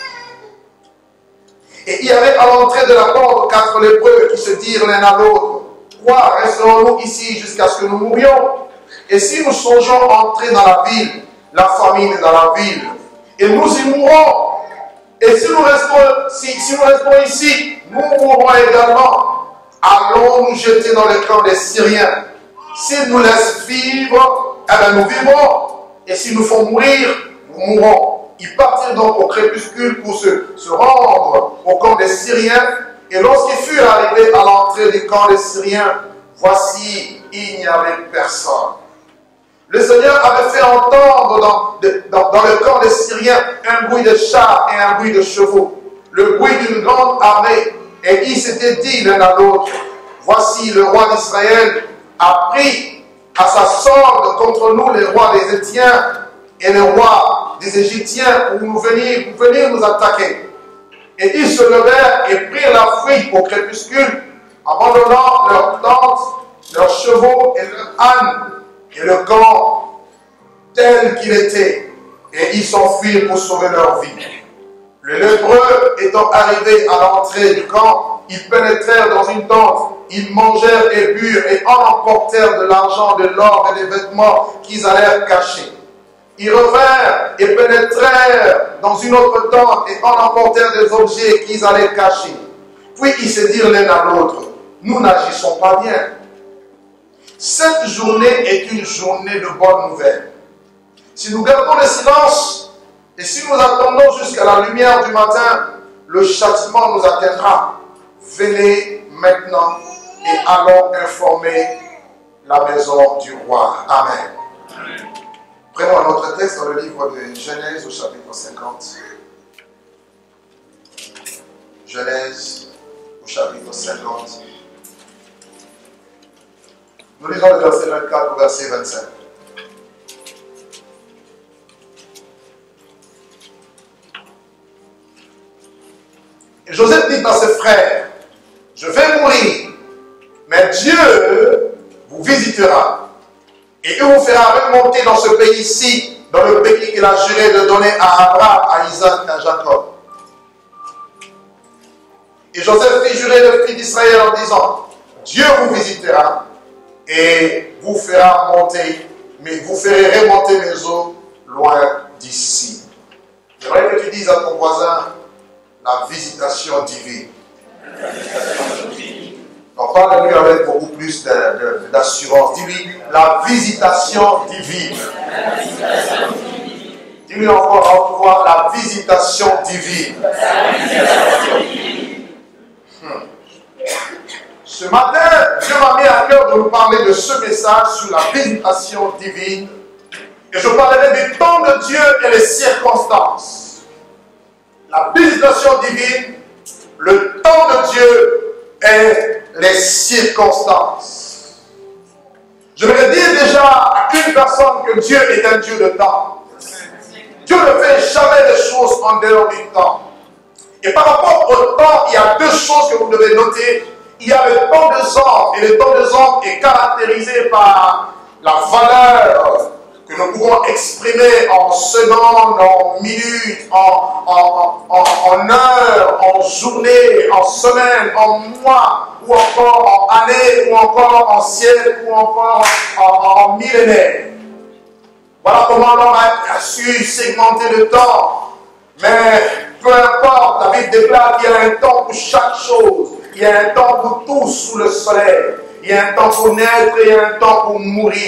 Et il y avait à l'entrée de la porte quatre lépreux qui se dirent l'un à l'autre, quoi, resterons-nous ici jusqu'à ce que nous mourions? Et si nous songeons entrer dans la ville, la famine est dans la ville, et nous y mourrons. Et si nous restons, si, si nous restons ici, nous mourrons également. Allons nous jeter dans le camp des Syriens. S'ils nous laissent vivre, eh bien nous vivrons. Et s'ils nous font mourir, nous mourrons. Ils partirent donc au crépuscule pour se, se rendre au camp des Syriens. Et lorsqu'ils furent arrivés à l'entrée du camp des Syriens, voici, il n'y avait personne. Le Seigneur avait fait entendre dans, dans, dans le camp des Syriens un bruit de chars et un bruit de chevaux, le bruit d'une grande armée. Et ils s'étaient dit l'un à l'autre, voici le roi d'Israël a pris à sa sorte contre nous les rois des Étiens et les rois des Égyptiens pour nous venir, pour venir nous attaquer. Et ils se levèrent et prirent la fuite au crépuscule, abandonnant leurs tentes, leurs chevaux et leurs ânes, et le camp tel qu'il était, et ils s'enfuirent pour sauver leur vie. Les lépreux étant arrivés à l'entrée du camp, ils pénétrèrent dans une tente, ils mangèrent et burent, et en emportèrent de l'argent, de l'or et des vêtements qu'ils allèrent cacher. Ils revinrent et pénétrèrent dans une autre tente, et en emportèrent des objets qu'ils allaient cacher. Puis ils se dirent l'un à l'autre, nous n'agissons pas bien. Cette journée est une journée de bonnes nouvelles. Si nous gardons le silence et si nous attendons jusqu'à la lumière du matin, le châtiment nous atteindra. Venez maintenant et allons informer la maison du roi. Amen. Amen. Prenons notre texte dans le livre de Genèse au chapitre cinquante. Genèse au chapitre cinquante. Nous lisons le verset vingt-quatre au verset vingt-cinq. Et Joseph dit à ses frères, je vais mourir, mais Dieu vous visitera et il vous fera remonter dans ce pays-ci, dans le pays qu'il a juré de donner à Abraham, à Isaac et à Jacob. Et Joseph fit jurer le fils d'Israël en disant, Dieu vous visitera et vous fera monter, mais vous ferez remonter mes eaux loin d'ici. J'aimerais que tu dises à ton voisin, la visitation divine. On parle de lui avec beaucoup plus d'assurance. Dis-lui, la visitation divine. Dis-lui encore à haute voix, la visitation divine. Hmm. Ce matin, Dieu m'a mis à cœur de vous parler de ce message sur la visitation divine. Et je parlerai du temps de Dieu et les circonstances. La visitation divine, le temps de Dieu et les circonstances. Je voudrais dire déjà à une personne que Dieu est un Dieu de temps. Dieu ne fait jamais des choses en dehors du temps. Et par rapport au temps, il y a deux choses que vous devez noter. Il y a le temps des hommes, et le temps des hommes est caractérisé par la valeur que nous pouvons exprimer en secondes, en minutes, en, en, en, en heures, en journées, en semaines, en mois, ou encore en années, ou encore en siècles, ou encore en, en, en millénaires. Voilà comment l'homme a su segmenter le temps. Mais peu importe, la Bible déclare qu'il y a un temps pour chaque chose. Il y a un temps pour tout sous le soleil. Il y a un temps pour naître et il y a un temps pour mourir.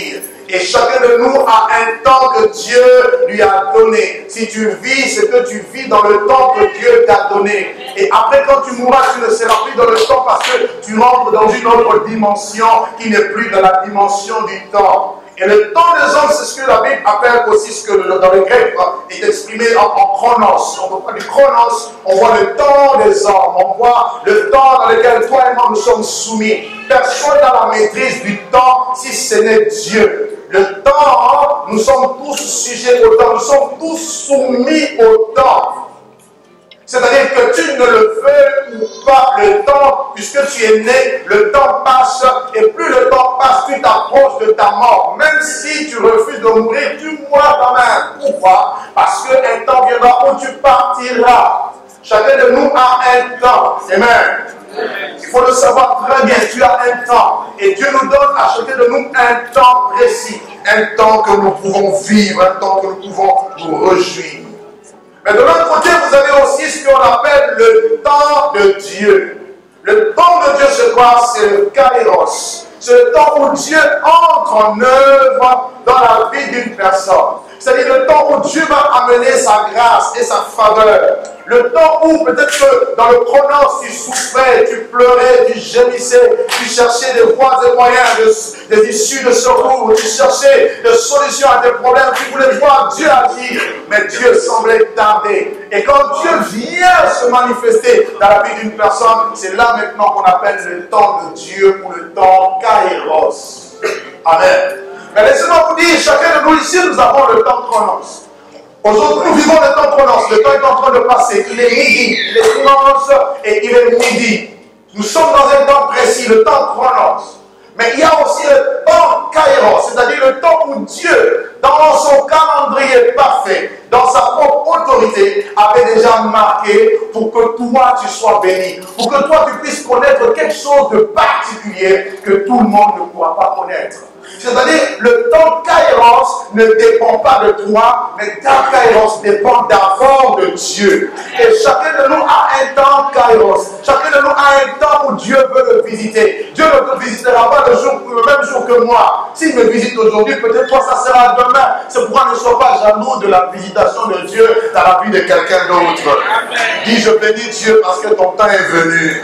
Et chacun de nous a un temps que Dieu lui a donné. Si tu vis ce que tu vis dans le temps que Dieu t'a donné. Et après quand tu mourras, tu ne seras plus dans le temps parce que tu rentres dans une autre dimension qui n'est plus dans la dimension du temps. Et le temps des hommes, c'est ce que la Bible appelle aussi, ce que dans le grec est exprimé en, en chronos. On voit du chronos, on voit le temps des hommes, on voit le temps dans lequel toi et moi nous sommes soumis. Personne n'a la maîtrise du temps si ce n'est Dieu. Le temps, nous sommes tous sujets au temps, nous sommes tous soumis au temps. C'est-à-dire que tu ne le veux ou pas, le temps, puisque tu es né, le temps passe, et plus le temps passe, tu t'approches de ta mort. Même si tu refuses de mourir, tu mourras quand même. Pourquoi? Parce qu'un temps viendra où tu partiras. Chacun de nous a un temps. Amen. Il faut le savoir très bien, tu as un temps. Et Dieu nous donne à chacun de nous un temps précis. Un temps que nous pouvons vivre, un temps que nous pouvons nous réjouir. Mais de l'autre côté, vous avez aussi ce qu'on appelle le temps de Dieu. Le temps de Dieu, c'est quoi? C'est le kairos. C'est le temps où Dieu entre en œuvre dans la vie d'une personne. C'est-à-dire le temps où Dieu va amener sa grâce et sa faveur. Le temps où peut-être que dans le chronos, tu souffrais, tu pleurais, tu gémissais, tu cherchais des voies et moyens, de, des issues de secours, tu cherchais des solutions à tes problèmes, tu voulais voir Dieu agir, mais Dieu semblait tarder. Et quand Dieu vient se manifester dans la vie d'une personne, c'est là maintenant qu'on appelle le temps de Dieu ou le temps kairos. Amen. Mais laissez-moi vous dire, chacun de nous ici, nous avons le temps chronos. Aujourd'hui, nous vivons le temps chronos. Le temps est en train de passer. Il est midi. Il est chronos et il est midi. Nous sommes dans un temps précis, le temps chronos. Mais il y a aussi le temps kairos, c'est-à-dire le temps où Dieu, dans son calendrier parfait, dans sa propre autorité, avait déjà marqué pour que toi tu sois béni, pour que toi tu puisses connaître quelque chose de particulier que tout le monde ne pourra pas connaître. C'est-à-dire, le temps kairos ne dépend pas de toi, mais ta kairos dépend d'abord de Dieu. Et chacun de nous a un temps kairos. Chacun de nous a un temps où Dieu veut le visiter. Dieu ne te visitera pas le, jour, le même jour que moi. S'il me visite aujourd'hui, peut-être toi ça sera demain. C'est pourquoi ne sois pas jaloux de la visitation de Dieu dans la vie de quelqu'un d'autre. Dis, je bénis Dieu parce que ton temps est venu.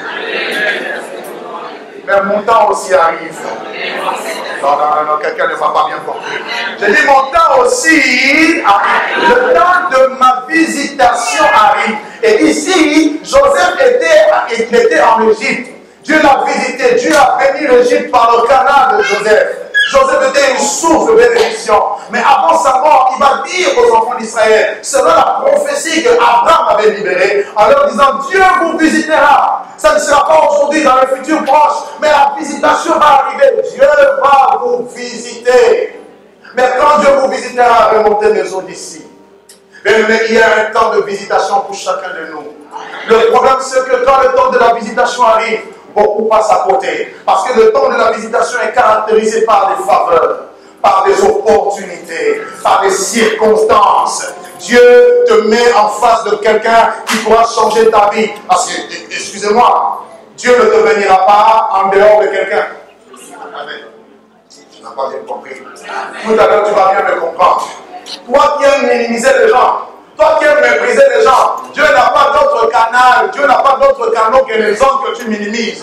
Mais mon temps aussi arrive. Non, non, non, non, quelqu'un ne m'a pas bien compris. J'ai dit mon temps aussi arrive. Le temps de ma visitation arrive. Et ici, Joseph était, il était en Égypte. Dieu l'a visité. Dieu a béni l'Égypte par le canal de Joseph. Joseph était une source de bénédiction. Mais avant sa mort, il va dire aux enfants d'Israël, selon la prophétie que Abraham avait libérée, en leur disant, Dieu vous visitera. Ça ne sera pas aujourd'hui, dans le futur proche, mais la visitation va arriver. Dieu va vous visiter. Mais quand Dieu vous visitera, remontez les eaux d'ici. Mais il y a un temps de visitation pour chacun de nous. Le problème, c'est que quand le temps de la visitation arrive, beaucoup passent à côté. Parce que le temps de la visitation est caractérisé par des faveurs, par des opportunités, par des circonstances. Dieu te met en face de quelqu'un qui pourra changer ta vie. Parce que, excusez-moi, Dieu ne te bénira pas en dehors de quelqu'un. Amen. Tu n'as pas bien compris. Tout à l'heure, tu vas bien me comprendre. Toi qui aimes minimiser les gens, toi qui aimes mépriser les gens, Dieu n'a pas d'autre canal, Dieu n'a pas d'autre canal que les hommes que tu minimises.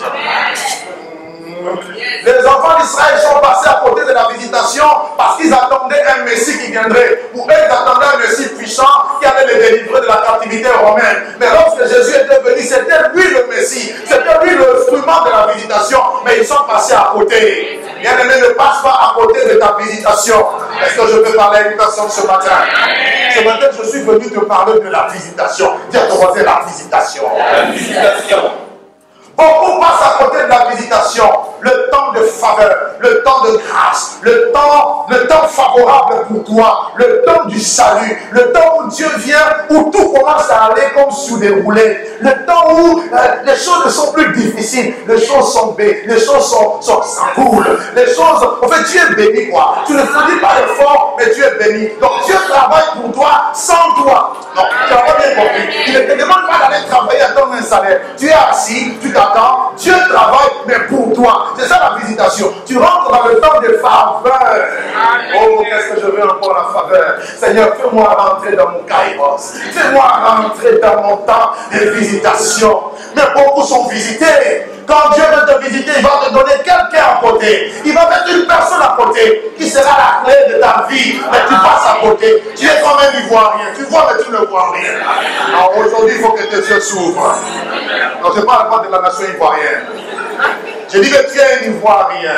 Les enfants d'Israël sont passés à côté de la visitation parce qu'ils attendaient un Messie qui viendrait. Pour eux, ils attendaient un Messie puissant qui allait les délivrer de la captivité romaine. Mais lorsque Jésus était venu, c'était lui le Messie. C'était lui l'instrument de la visitation. Mais ils sont passés à côté. Bien-aimé, ne passe pas à côté de ta visitation. Est-ce que je peux parler à une personne ce matin? Ce matin, je suis venu te parler de la visitation. Dis à ton voisin, la visitation. La visitation. Beaucoup passent à côté de la visitation, le temps de faveur, le temps de grâce, le temps, le temps favorable pour toi, le temps du salut, le temps où Dieu vient, où tout commence à aller comme sous des roulettes. Le temps où euh, les choses ne sont plus difficiles, les choses sont belles, les choses sont, sont, sont cool. Les choses, en fait, tu es béni, quoi. Tu ne fournis pas d'efforts, mais tu es béni. Donc Dieu travaille pour toi sans toi. Non, tu n'as pas bien compris. Il ne te demande pas d'aller travailler à ton un salaire. Tu es assis, tu t'attends. Dieu travaille, mais pour toi. C'est ça la visitation. Tu rentres dans le temps de faveur. Oh, qu'est-ce que je veux encore la faveur. Seigneur, fais-moi rentrer dans mon kairos. Fais-moi rentrer dans mon temps de visitation. Mais beaucoup sont visités. Quand Dieu veut te visiter, il va te donner quelqu'un à côté. Il va mettre une personne à côté qui sera la clé de ta vie. Mais tu passes à côté. Tu es quand même ivoirien. Tu vois, mais tu ne vois rien. Alors aujourd'hui, il faut que tes yeux s'ouvrent. Non, je ne parle pas de la nation ivoirienne. Je dis que tu es un ivoirien.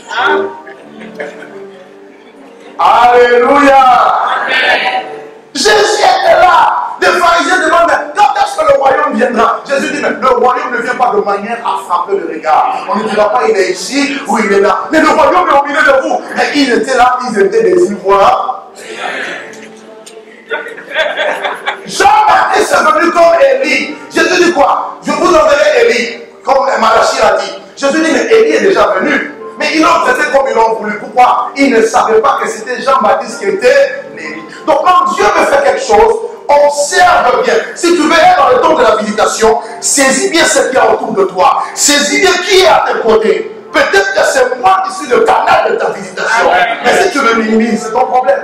Alléluia. Jésus était là. Les pharisiens demandent, mais quand est-ce que le royaume viendra? Jésus dit, mais le royaume ne vient pas de manière à frapper le regard. On ne dira pas, il est ici ou il est là. Mais le royaume est au milieu de vous. Et ils étaient là, ils étaient des ivoires. Jean-Baptiste est venu comme Élie. Jésus dit quoi? Je vous enverrai Élie, comme Malachie l'a dit. Jésus dit, mais Élie est déjà venu. Mais ils l'ont traité comme ils l'ont voulu. Pourquoi? Ils ne savaient pas que c'était Jean-Baptiste qui était Élie. Donc quand Dieu veut faire quelque chose, observe bien. Si tu veux être dans le temps de la visitation, saisis bien ce qu'il y a autour de toi. Saisis bien qui est à tes côtés. Peut-être que c'est moi qui suis le canal de ta visitation. Mais si tu me minimises, c'est ton problème.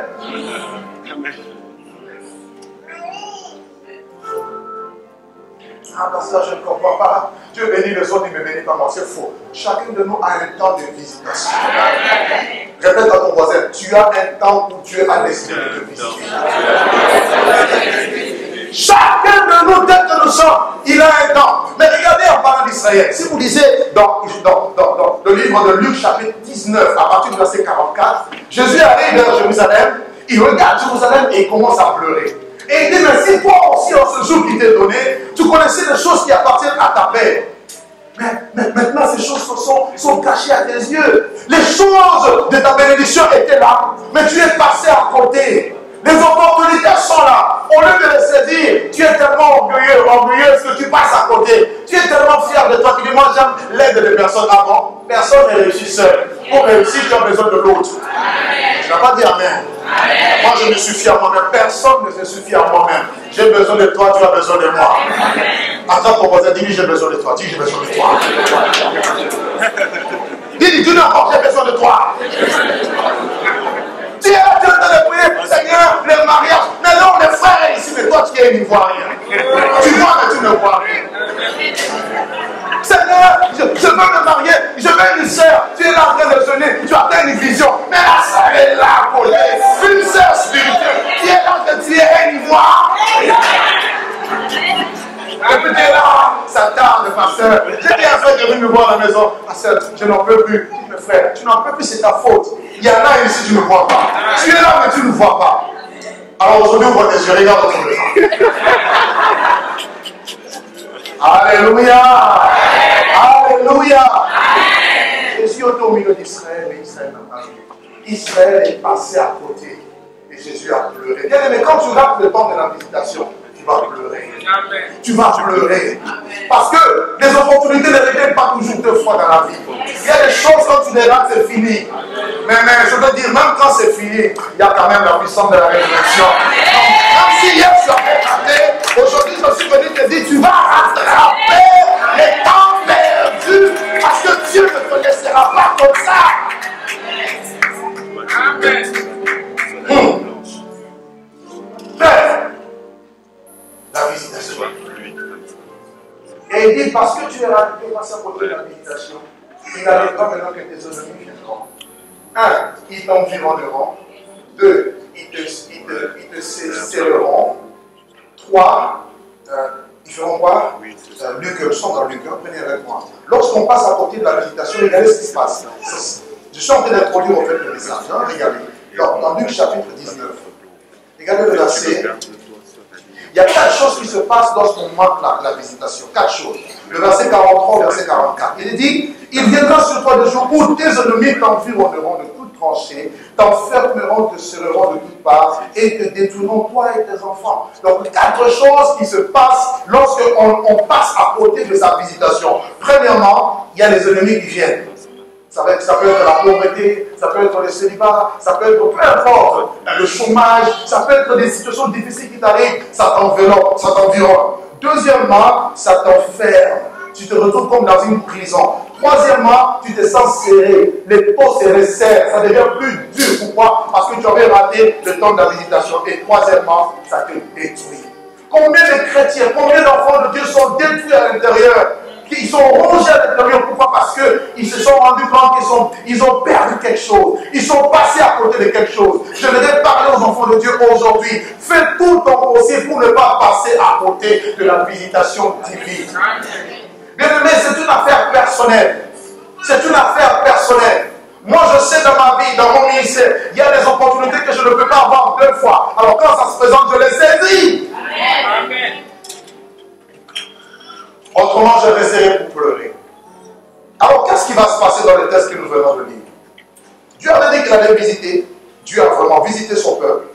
Ah, parce que je ne comprends pas. Dieu bénit les autres, il me bénit pas moi. C'est faux. Chacun de nous a un temps de visitation. Répète à ton voisin, tu as un temps où Dieu a décidé de te visiter. Chacun de nous, dès que nous sommes, il a un temps. Mais regardez en parlant d'Israël. Si vous lisez dans, dans, dans, dans le livre de Luc, chapitre dix-neuf, à partir du verset quarante-quatre, Jésus arrive vers Jérusalem, il regarde Jérusalem et il commence à pleurer. Et il dit, mais si toi aussi, en ce jour qui t'est donné, tu connaissais les choses qui appartiennent à ta paix. Mais, mais maintenant, ces choses sont, sont cachées à tes yeux. Les choses de ta bénédiction étaient là, mais tu es passé à côté. Les opportunités sont là. Au lieu de les saisir, tu es tellement orgueilleux, orgueilleuse que tu passes à côté. Tu es tellement fier de toi. Tu dis, moi j'aime l'aide des personnes avant. Personne ne réussit seul. Pour réussir, tu as besoin de l'autre. Tu n'as pas dit amen. Amen. Moi je me suffis à moi-même. Personne ne se suffit à moi-même. J'ai besoin de toi, tu as besoin de moi. Attends ton voisin, dis-lui j'ai besoin de toi. Dis j'ai besoin de toi. Dis-lui, dis-lui encore j'ai besoin de toi. Tu es là, tu es en train de prier, Seigneur, le mariage. Mais non, les frères ici, mais toi tu es un ivoirien. Tu vois, mais tu ne vois rien. Seigneur, je, je veux me marier, je veux une sœur. Tu es là en train de sonner, tu as une vision. Mais la sœur est là, collée. Une sœur spirituelle. Tu es là que tu es un ivoire. Et puis tu es là, ça tarde, ma soeur. J'ai dit à un frère qui est venu me voir à la maison. Ma soeur, je n'en peux plus. Mais frère, tu n'en peux plus, c'est ta faute. Il y en a ici, tu ne vois pas. Tu es là, mais tu ne vois pas. Alors aujourd'hui, on voit tes yeux, regarde autour de toi. Alléluia. Alléluia. Jésus est au milieu d'Israël, mais Israël n'a pas vu. Israël est passé à côté. Et Jésus a pleuré. Bien aimé, quand tu rates le temps de la visitation, tu vas pleurer. Tu vas pleurer. Parce que les opportunités ne reviennent pas toujours deux fois dans la vie. Il y a des choses, quand tu les rates, c'est fini. Mais, mais je veux dire, même quand c'est fini, il y a quand même la puissance de la résurrection. Donc, même si hier tu avais raté, aujourd'hui je suis venu te dire, tu vas rattraper les temps perdus. Parce que Dieu ne te laissera pas comme ça. Amen. Hum. Mais, la visitation. Et il dit, parce que tu es passé à côté de la visitation, il n'arrivera maintenant que tes ennemis viendront. Un, ils t'environneront. Deux, ils te, ils te, ils te serreront. Trois, euh, ils feront quoi? euh, Luc, nous sommes dans Luc, prenez avec moi. Lorsqu'on passe à côté de la visitation, regardez ce qui se passe. Je suis en train d'introduire en fait le message. Hein? Regardez. Alors, dans Luc chapitre dix-neuf, regardez le verset. Il y a quatre choses qui se passent lorsqu'on manque la, la visitation. Quatre choses. Le verset quarante-trois au verset quarante-quatre. Il dit, il viendra sur toi le jour où tes ennemis t'environneront de toutes tranchées, t'enfermeront, te serreront de toutes parts et te détruiront toi et tes enfants. Donc quatre choses qui se passent lorsqu'on on passe à côté de sa visitation. Premièrement, il y a les ennemis qui viennent. Ça peut, être, ça peut être la pauvreté, ça peut être le célibat, ça peut être peu importe, le chômage, ça peut être des situations difficiles qui t'arrivent, ça t'enveloppe, ça t'environne. Deuxièmement, ça t'enferme. Tu te retrouves comme dans une prison. Troisièmement, tu te sens serré. Les peaux se resserrent. Ça devient plus dur. Pourquoi? Parce que tu avais raté le temps de la visitation. Et troisièmement, ça te détruit. Combien de chrétiens, combien d'enfants de Dieu sont détruits à l'intérieur? Ils sont rongés à l'intérieur. Pourquoi? Parce qu'ils se sont rendus compte qu'ils sont, ils ont perdu quelque chose. Ils sont passés à côté de quelque chose. Je voudrais parler aux enfants de Dieu aujourd'hui. Fais tout ton possible pour ne pas passer à côté de la visitation divine. Bien aimé, c'est une affaire personnelle. C'est une affaire personnelle. Moi, je sais dans ma vie, dans mon ministère, il y a des opportunités que je ne peux pas avoir deux fois. Alors quand ça se présente, je les saisis. Amen. Autrement, je resterai pour pleurer. Alors, qu'est-ce qui va se passer dans le texte que nous venons de lire? Dieu avait dit qu'il allait visiter. Dieu a vraiment visité son peuple.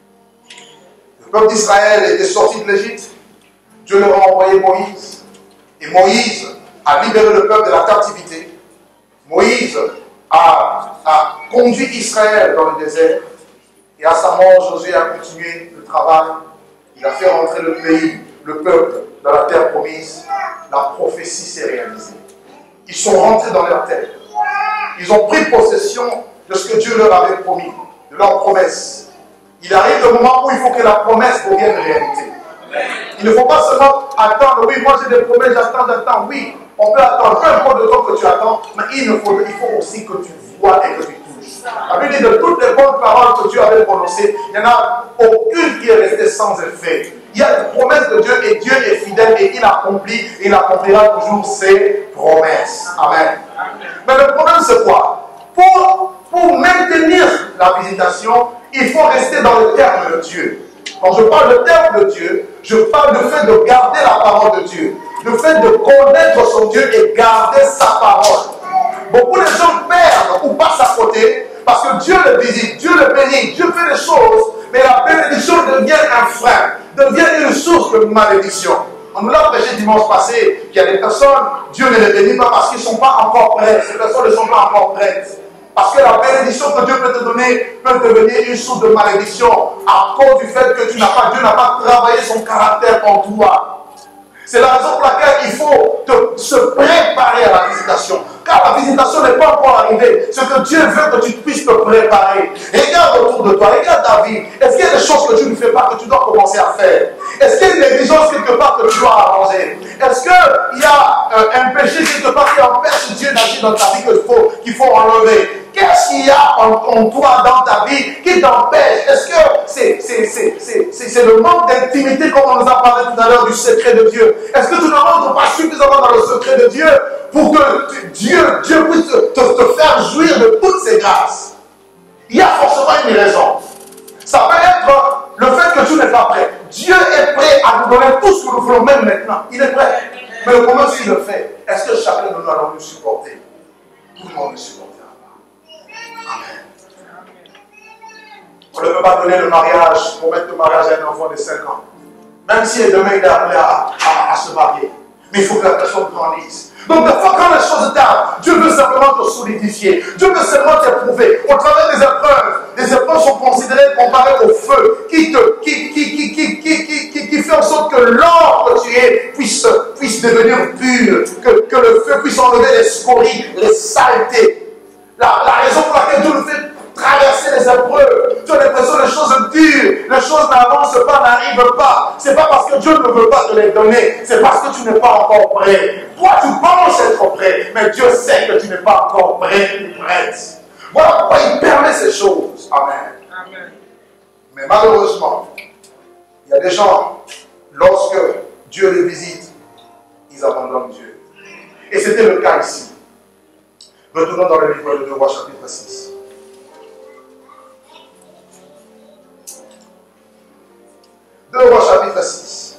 Le peuple d'Israël était sorti de l'Égypte. Dieu leur a envoyé Moïse. Et Moïse a libéré le peuple de la captivité. Moïse a, a conduit Israël dans le désert. Et à sa mort, Josué a continué le travail. Il a fait rentrer le pays, le peuple, dans la terre promise. La prophétie s'est réalisée. Ils sont rentrés dans leur terre. Ils ont pris possession de ce que Dieu leur avait promis, de leur promesse. Il arrive le moment où il faut que la promesse devienne réalité. Il ne faut pas seulement attendre. Oui, moi j'ai des promesses, j'attends, j'attends. Oui, on peut attendre. Peu importe le temps que tu attends, mais il, ne faut, il faut aussi que tu vois et que tu touches. La Bible dit de toutes les bonnes paroles que Dieu avait prononcées, il n'y en a aucune qui est restée sans effet. Il y a une promesse de Dieu et Dieu est fidèle et il accomplit, et il accomplira toujours ses promesses. Amen. Mais le problème c'est quoi? Pour, pour maintenir la visitation, il faut rester dans le terme de Dieu. Quand je parle de terme de Dieu, je parle du fait de garder la parole de Dieu. Le fait de connaître son Dieu et garder sa parole. Beaucoup de gens perdent ou passent à côté parce que Dieu le visite, Dieu le bénit, Dieu fait des choses, mais la bénédiction devient un frein, devient une source de malédiction. On nous l'a prêché dimanche passé, qu'il y a des personnes, Dieu ne les bénit pas parce qu'ils ne sont pas encore prêts. Ces personnes ne sont pas encore prêtes. Parce que la bénédiction que Dieu peut te donner peut devenir une source de malédiction à cause du fait que tu n'as pas, Dieu n'a pas travaillé son caractère en toi. C'est la raison pour laquelle il faut te, se préparer à la visitation. Car la visitation n'est pas encore arrivée. Ce que Dieu veut que tu puisses te préparer. Regarde autour de toi, regarde ta vie. Est-ce qu'il y a des choses que tu ne fais pas, que tu dois commencer à faire? Est-ce qu'il y a une négligence quelque part que tu dois arranger? Est-ce qu'il y a euh, un péché quelque part qui empêche Dieu d'agir dans ta vie qu'il faut, qu'il faut enlever? Qu'est-ce qu'il y a en, en toi, dans ta vie, qui t'empêche? Est-ce que c'est le manque d'intimité, comme on nous a parlé tout à l'heure, du secret de Dieu? Est-ce que tu ne rentres pas suffisamment dans le secret de Dieu pour que Dieu, Dieu puisse te, te, te faire jouir de toutes ses grâces? Il y a forcément une raison. Ça peut être le fait que tu n'es pas prêt. Dieu est prêt à nous donner tout ce que nous voulons même maintenant. Il est prêt. Mais le problème, s'il le fait, est-ce que chacun de nous allons le supporter? Tout le monde le supportera. Amen. On ne peut pas donner le mariage, promettre le mariage à un enfant de cinq ans. Même si demain il est appelé à, à, à se marier. Mais il faut que la personne grandisse. Donc, des fois, quand les choses tardent, Dieu veut simplement te solidifier. Dieu veut simplement t'éprouver. Au travers des épreuves, les épreuves sont considérées comparées au feu qui, te, qui, qui, qui, qui, qui, qui, qui, qui fait en sorte que l'or que tu es puisse, puisse devenir pur, que, que le feu puisse enlever les scories, les saletés. La, la raison pour laquelle Dieu nous fait traverser les épreuves, tu as l'impression que les choses durent, les choses n'avancent pas, n'arrivent pas. Ce n'est pas parce que Dieu ne veut pas te les donner, c'est parce que tu n'es pas encore prêt. Toi, tu penses être prêt, mais Dieu sait que tu n'es pas encore prêt ou prête. Voilà pourquoi il permet ces choses. Amen. Amen. Mais malheureusement, il y a des gens, lorsque Dieu les visite, ils abandonnent Dieu. Et c'était le cas ici. Retournons dans le livre de deux Rois, chapitre six. deux Rois, chapitre six.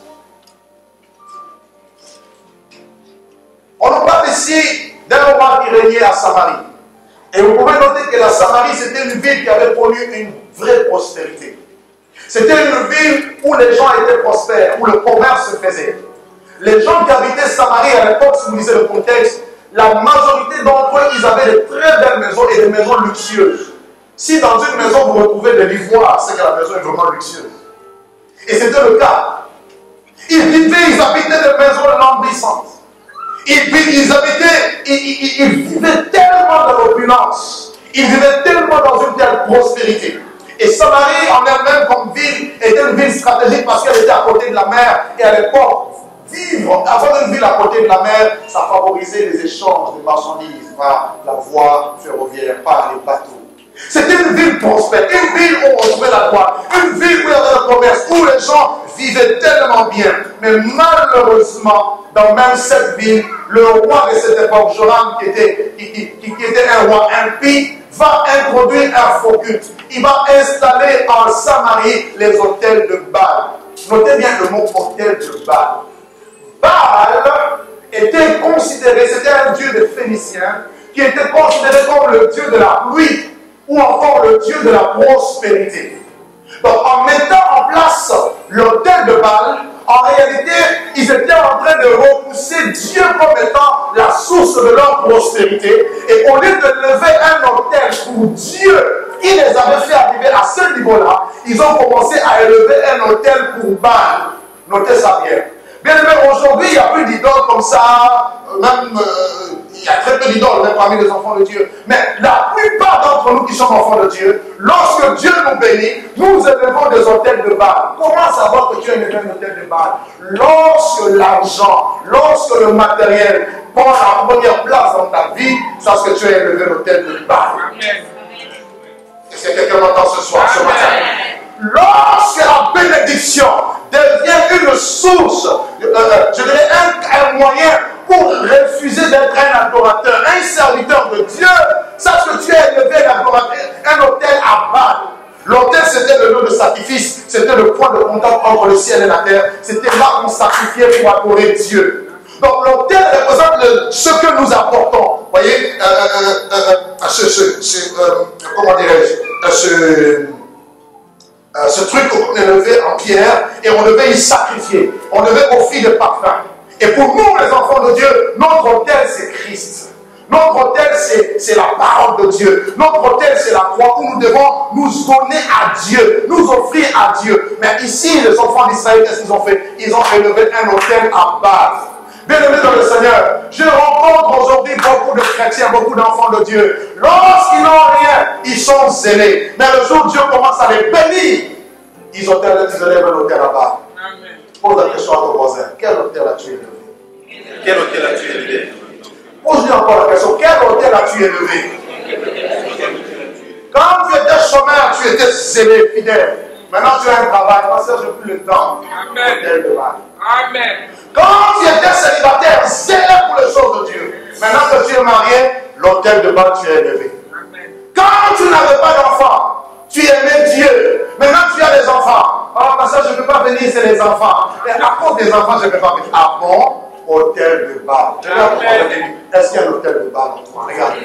On nous parle ici d'un roi qui régnait à Samarie. Et vous pouvez noter que la Samarie, c'était une ville qui avait connu une vraie prospérité. C'était une ville où les gens étaient prospères, où le commerce se faisait. Les gens qui habitaient Samarie à l'époque, si vous lisez le contexte, la majorité d'entre eux, ils avaient de très belles maisons et des maisons luxueuses. Si dans une maison vous retrouvez de l'ivoire, c'est que la maison est vraiment luxueuse. Et c'était le cas. Ils vivaient, ils habitaient des maisons lambissantes. Ils, ils habitaient, ils, ils, ils vivaient tellement de l'opulence. Ils vivaient tellement dans une telle prospérité. Et Samarie en elle-même comme ville était une ville stratégique parce qu'elle était à côté de la mer. Et à l'époque, vivre, avoir une ville à côté de la mer, ça favorisait les échanges de marchandises par la voie ferroviaire, par les bateaux. C'était une ville prospère, une ville où on trouvait la douane, une ville où il y avait le commerce, où les gens vivaient tellement bien. Mais malheureusement, dans même cette ville, le roi de cette époque, Joram, qui était, qui, qui, qui était un roi impie, va introduire un faux culte. Il va installer en Samarie les hôtels de Baal. Notez bien le mot hôtel de Baal. Baal était considéré, c'était un dieu des Phéniciens, qui était considéré comme le dieu de la pluie, ou encore le dieu de la prospérité. Donc en mettant en place l'autel de Baal, en réalité, ils étaient en train de repousser Dieu comme étant la source de leur prospérité. Et au lieu de lever un autel pour Dieu, qui les avait fait arriver à ce niveau-là, ils ont commencé à élever un autel pour Baal. Notez ça bien. Bien aimé, aujourd'hui, il n'y a plus d'idoles comme ça, même euh, il y a très peu d'idoles même parmi les enfants de Dieu. Mais la plupart d'entre nous qui sommes enfants de Dieu, lorsque Dieu nous bénit, nous élevons des hôtels de Baal. Comment savoir que tu as élevé un hôtel de Baal? Lorsque l'argent, lorsque le matériel prend la première place dans ta vie, c'est parce que tu as élevé l'hôtel de Baal. Est-ce que quelqu'un m'entend ce soir, ce matin? Lorsque la bénédiction devient une source, euh, je dirais un, un moyen pour refuser d'être un adorateur, un serviteur de Dieu, sache que tu as élevé un autel à Baal. L'autel, c'était le lieu de sacrifice, c'était le point de contact entre le ciel et la terre, c'était là qu'on sacrifiait pour adorer Dieu. Donc l'autel représente le, ce que nous apportons. Vous voyez, euh, euh, euh, ce, ce, ce, euh, comment dirais-je, ce... Euh, ce truc qu'on élevait en pierre et on devait y sacrifier. On devait offrir des parfums. Et pour nous, les enfants de Dieu, notre autel, c'est Christ. Notre autel, c'est la parole de Dieu. Notre autel, c'est la croix où nous devons nous donner à Dieu, nous offrir à Dieu. Mais ici, les enfants d'Israël, qu'est-ce qu'ils ont fait? Ils ont élevé un autel à base. Bien-aimés dans le Seigneur, je rencontre aujourd'hui beaucoup de chrétiens, beaucoup d'enfants de Dieu. Lorsqu'ils n'ont rien, ils sont zélés. Mais le jour où Dieu commence à les bénir, ils, ont, ils élèvent un hôtel là-bas. Pose la question à ton voisin. Quel hôtel as-tu élevé? Quel hôtel as-tu élevé? Pose-lui encore la question. Quel hôtel as-tu élevé? Quand tu étais chômeur, tu étais zélé, fidèle. Maintenant tu as un travail. Parce que je n'ai plus le temps. Hôtel de Baal. Amen. Quand tu étais célibataire, zélé pour les choses de Dieu. Maintenant que tu es marié, l'hôtel de Baal, tu es élevé. Amen. Quand tu n'avais pas d'enfant, tu aimais Dieu. Maintenant tu as des enfants. Alors, parce que je ne peux pas venir, c'est les enfants. Et à cause des enfants, je ne peux pas venir. Ah bon? Hôtel de Baal. Est-ce qu'il y a l'hôtel de Baal en toi? Regardez.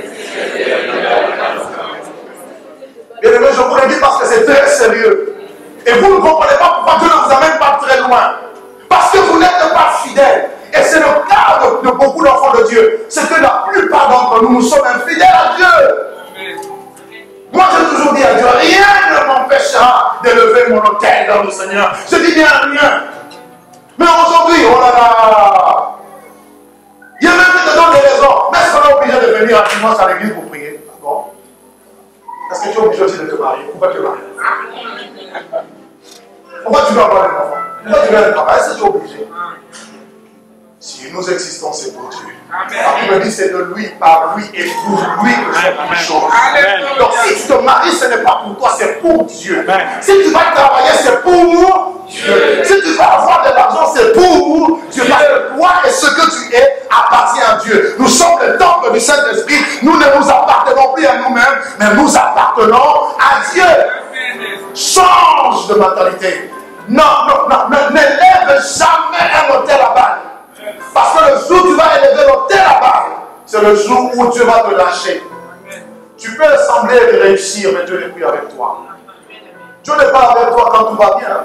Bien aimé, je vous le dis parce que c'est très sérieux. Et vous ne comprenez pas pourquoi Dieu ne vous amène pas très loin. Parce que vous n'êtes pas fidèles. Et c'est le cas de, de beaucoup d'enfants de Dieu. C'est que la plupart d'entre nous, nous sommes infidèles à Dieu. Moi, j'ai toujours dit à Dieu, rien ne m'empêchera d'élever mon hôtel dans le Seigneur. Je dis bien rien. Mais aujourd'hui, oh là là, il y a même qui te donne des raisons. Mais est-ce qu'on est obligé de venir à dimanche à l'église pour prier? Bon. Est-ce que tu es obligé aussi de te marier? Pourquoi tu es marié? Pourquoi tu dois avoir un enfant? Pourquoi tu dois avoir un travail? Est-ce que tu es obligé? Si nous existons, c'est pour Dieu. La Bible dit c'est de lui, par lui et pour lui que sont toutes choses. Donc si tu te maries, ce n'est pas pour toi, c'est pour Dieu. Amen. Si tu vas travailler, c'est pour Dieu. Si tu vas avoir de l'argent, c'est pour Dieu. Parce que toi et ce que tu es appartient à Dieu. Nous sommes le temple du Saint-Esprit. Nous ne nous appartenons plus à nous-mêmes, mais nous appartenons à Dieu. Change de mentalité. Non, non, non, n'élève jamais un hôtel à Baal. Parce que le jour où tu vas élever l'hôtel à Baal, c'est le jour où Dieu va te lâcher. Tu peux sembler réussir, mais Dieu n'est plus avec toi. Dieu n'est pas avec toi quand tout va bien.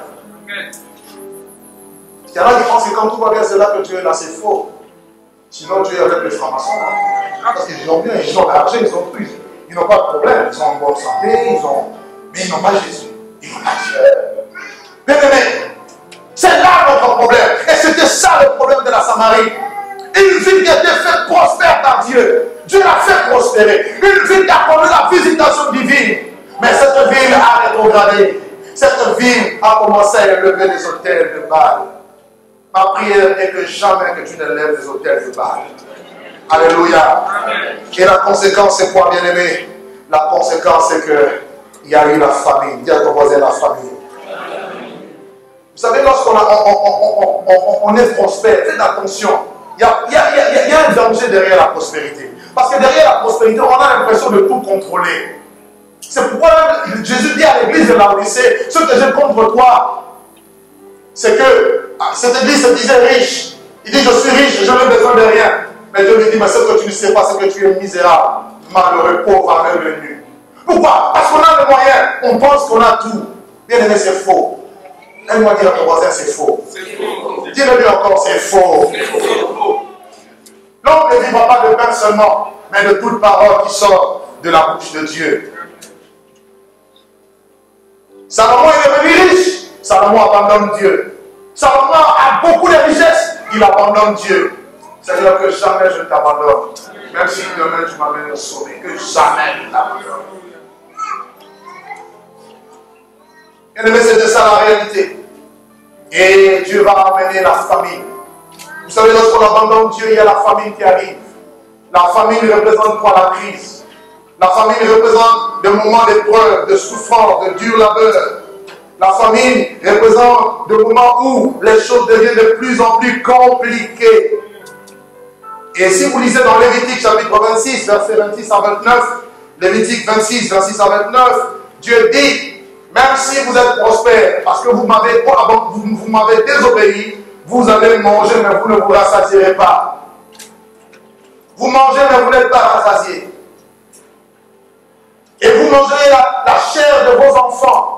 Il y en a qui pensent que quand tout va bien, c'est là que Dieu est là, c'est faux. Sinon, Dieu est avec les francs-maçons. Hein. Parce qu'ils ont bien, ils ont l'argent, ils ont plus. Ils n'ont pas de problème, ils ont une bonne santé, ils ont... mais ils n'ont pas Jésus. Ils n'ont pas Dieu. Bien aimé, c'est là notre problème. Et c'était ça le problème de la Samarie. Une ville qui a été faite prospère par Dieu. Dieu l'a fait prospérer. Une ville qui a connu la visitation divine. Mais cette ville a rétrogradé. Cette ville a commencé à élever des autels de Baal. Ma prière est que jamais que tu ne lèves des autels de Baal. Alléluia. Et la conséquence, c'est quoi, bien-aimé? La conséquence, c'est qu'il y a eu la famine. Dis à ton voisin la famine. Vous savez, lorsqu'on on, on, on, on est prospère, faites attention. Il y, a, il, y a, il, y a, il y a un danger derrière la prospérité. Parce que derrière la prospérité, on a l'impression de tout contrôler. C'est pourquoi Jésus dit à l'église de Laodicée, ce que j'ai contre toi, c'est que cette église se disait riche. Il dit, je suis riche, je n'ai besoin de rien. Mais Dieu lui dit, mais ce que tu ne sais pas, c'est que tu es misérable, malheureux, pauvre, aveugle, nu. Pourquoi? Parce qu'on a les moyens, on pense qu'on a tout. Bien aimé, c'est faux. Aide-moi dire à ton voisin, c'est faux. Dis-le-lui encore, c'est faux. L'homme ne vivra pas de pain seulement, mais de toute parole qui sort de la bouche de Dieu. Salomon est devenu riche. Salomon abandonne Dieu. Salomon a beaucoup de richesses. Il abandonne Dieu. C'est-à-dire que jamais je ne t'abandonne. Même si demain tu m'amènes au sommet. Que jamais je ne t'abandonne. Bien-aimé, c'était ça la réalité. Et Dieu va amener la famine. Vous savez, lorsqu'on abandonne Dieu, il y a la famine qui arrive. La famine représente quoi? La crise. La famine représente des moments d'épreuve, de souffrance, de dur labeur. La famine représente des moments où les choses deviennent de plus en plus compliquées. Et si vous lisez dans Lévitique chapitre vingt-six, versets vingt-six à vingt-neuf, Lévitique vingt-six, vingt-six à vingt-neuf, Dieu dit, même si vous êtes prospère, parce que vous m'avez vous, vous m'avez désobéi, vous allez manger, mais vous ne vous rassasierez pas. Vous mangez, mais vous n'êtes pas rassasiés. Et vous mangerez la, la chair de vos enfants.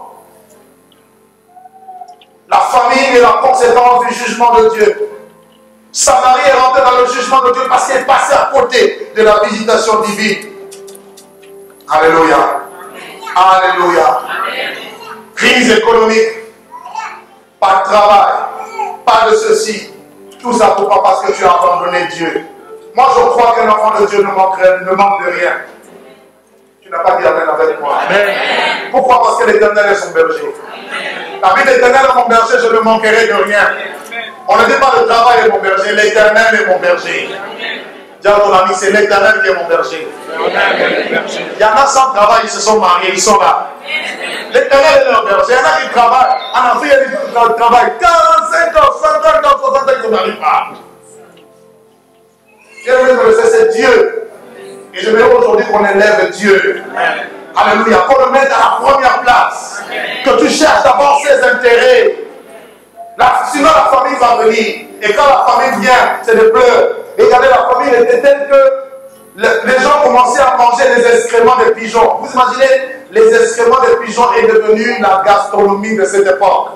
La famine est la conséquence du jugement de Dieu. Samarie est rentrée dans le jugement de Dieu parce qu'elle passait à côté de la visitation divine. Alléluia. Alléluia. Crise économique. Pas de travail. Pas de ceci. Tout ça pourquoi? Parce que tu as abandonné Dieu. Moi je crois qu'un enfant de Dieu ne manque, ne manque de rien. Tu n'as pas dit amen avec moi. Amen. Pourquoi? Parce que l'Éternel est son berger. La vie d'Éternel est mon berger, je ne manquerai de rien. On ne dit pas le travail est mon berger, l'Éternel est mon berger. Dis à ton ami, c'est l'Éternel qui est mon berger. Il y en a sans travail, ils se sont mariés, ils sont là. L'Éternel est leur berger. Il y en a qui travaillent. En Afrique, il y a qui travaillent quarante-cinq ans, cinquante ans, soixante ans, ils n'arrivent pas. C'est Dieu. Et je veux aujourd'hui qu'on élève Dieu. Alléluia. Qu'on le mette à la première place. Que tu cherches d'abord ses intérêts. La, sinon la famille va venir. Et quand la famille vient, c'est des pleurs. Et regardez, la famille était telle que le, les gens commençaient à manger les excréments des pigeons. Vous imaginez, les excréments des pigeons est devenu la gastronomie de cette époque.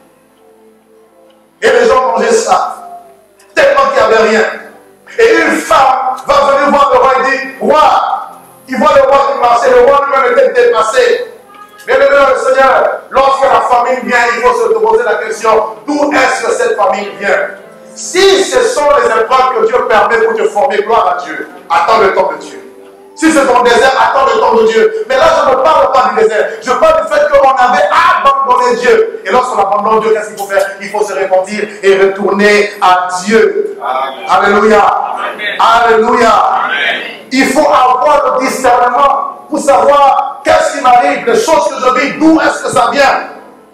Et les gens mangeaient ça. Tellement qu'il n'y avait rien. Et une femme va venir voir le roi et dit, roi, il voit le roi qui marchait, le roi lui-même était dépassé. Bien aimé le Seigneur, lorsque la famille vient, il faut se poser la question, d'où est-ce que cette famille vient? Si ce sont les épreuves que Dieu permet pour te former, gloire à Dieu, attends le temps de Dieu. Si c'est ton désert, attends le temps de Dieu. Mais là, je ne parle pas du désert. Je parle du fait qu'on avait abandonné Dieu. Et lorsqu'on abandonne Dieu, qu'est-ce qu'il faut faire? Il faut se repentir et retourner à Dieu. Amen. Alléluia. Amen. Alléluia. Amen. Il faut avoir le discernement pour savoir qu'est-ce qui m'arrive, les choses que je vis, d'où est-ce que ça vient.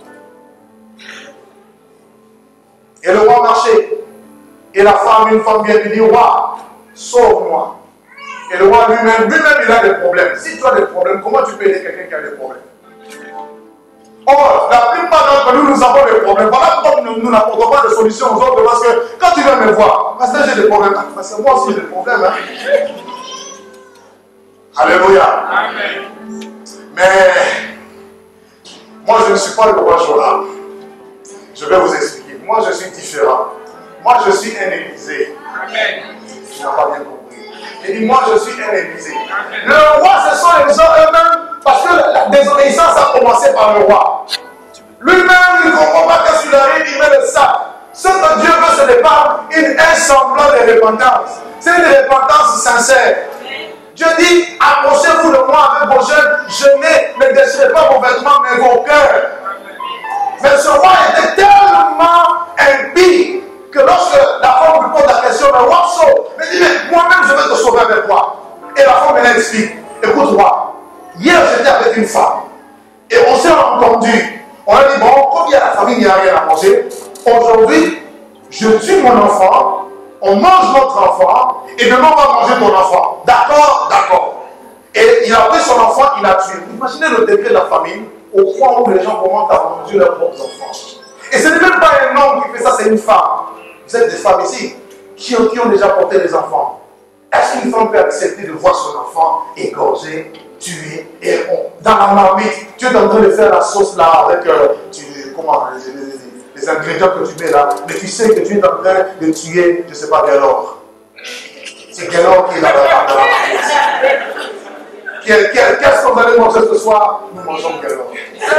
Et le roi marchait. Et la femme, une femme vient lui dire, roi, sauve-moi. Et le roi lui-même, lui-même, il a des problèmes. Si tu as des problèmes, comment tu peux aider quelqu'un qui a des problèmes? Or, la plupart d'entre nous, nous avons des problèmes. Voilà pourquoi nous, nous n'apportons pas de solution aux autres. Parce que quand tu viens me voir, parce que j'ai des problèmes, parce que moi aussi j'ai des problèmes. Hein. Alléluia. Amen. Mais moi, je ne suis pas le roi Joram. Je vais vous expliquer. Moi, je suis différent. Moi, je suis un Élysée. Amen. Tu n'as pas bien compris. Il dit, moi, je suis un Élysée. Le roi, ce sont les gens eux-mêmes, parce que la désobéissance a commencé par le roi. Lui-même, il ne comprend pas que sur la rive, il met le sac. Ce que Dieu veut, ce n'est pas une, un semblant de repentance. C'est une repentance sincère. Dieu dit, approchez-vous de moi avec vos jeunes, jeûnez, ne déchirez pas vos vêtements, mais vos cœurs. Mais ce roi était tellement impie que lorsque la femme lui pose la question, mais roi sauve, il dit, mais moi-même je vais te sauver avec toi. Et la femme elle explique, écoute roi, hier j'étais avec une femme, et on s'est entendu, on a dit, bon, comme il y a la famille, il n'y a rien à manger, aujourd'hui, je tue mon enfant, on mange notre enfant, et demain on va manger ton enfant. D'accord, d'accord. Et il a pris son enfant, il l'a tué. Imaginez le degré de la famille, au point où les gens commencent à manger leurs propres enfants. Et ce n'est même pas un homme qui fait ça, c'est une femme. Vous êtes des femmes ici, qui ont, qui ont déjà porté des enfants. Est-ce qu'une femme peut accepter de voir son enfant égorgé, tué, et on, dans la marmite, tu es en train de faire la sauce là avec, euh, tu, comment, les, les, les, les ingrédients que tu mets là, mais tu sais que tu es en train de tuer, je ne sais pas quel or. C'est quel or qui est là dans la marmite. Qu'est-ce que vous allez manger ce soir? Nous mangeons quel or.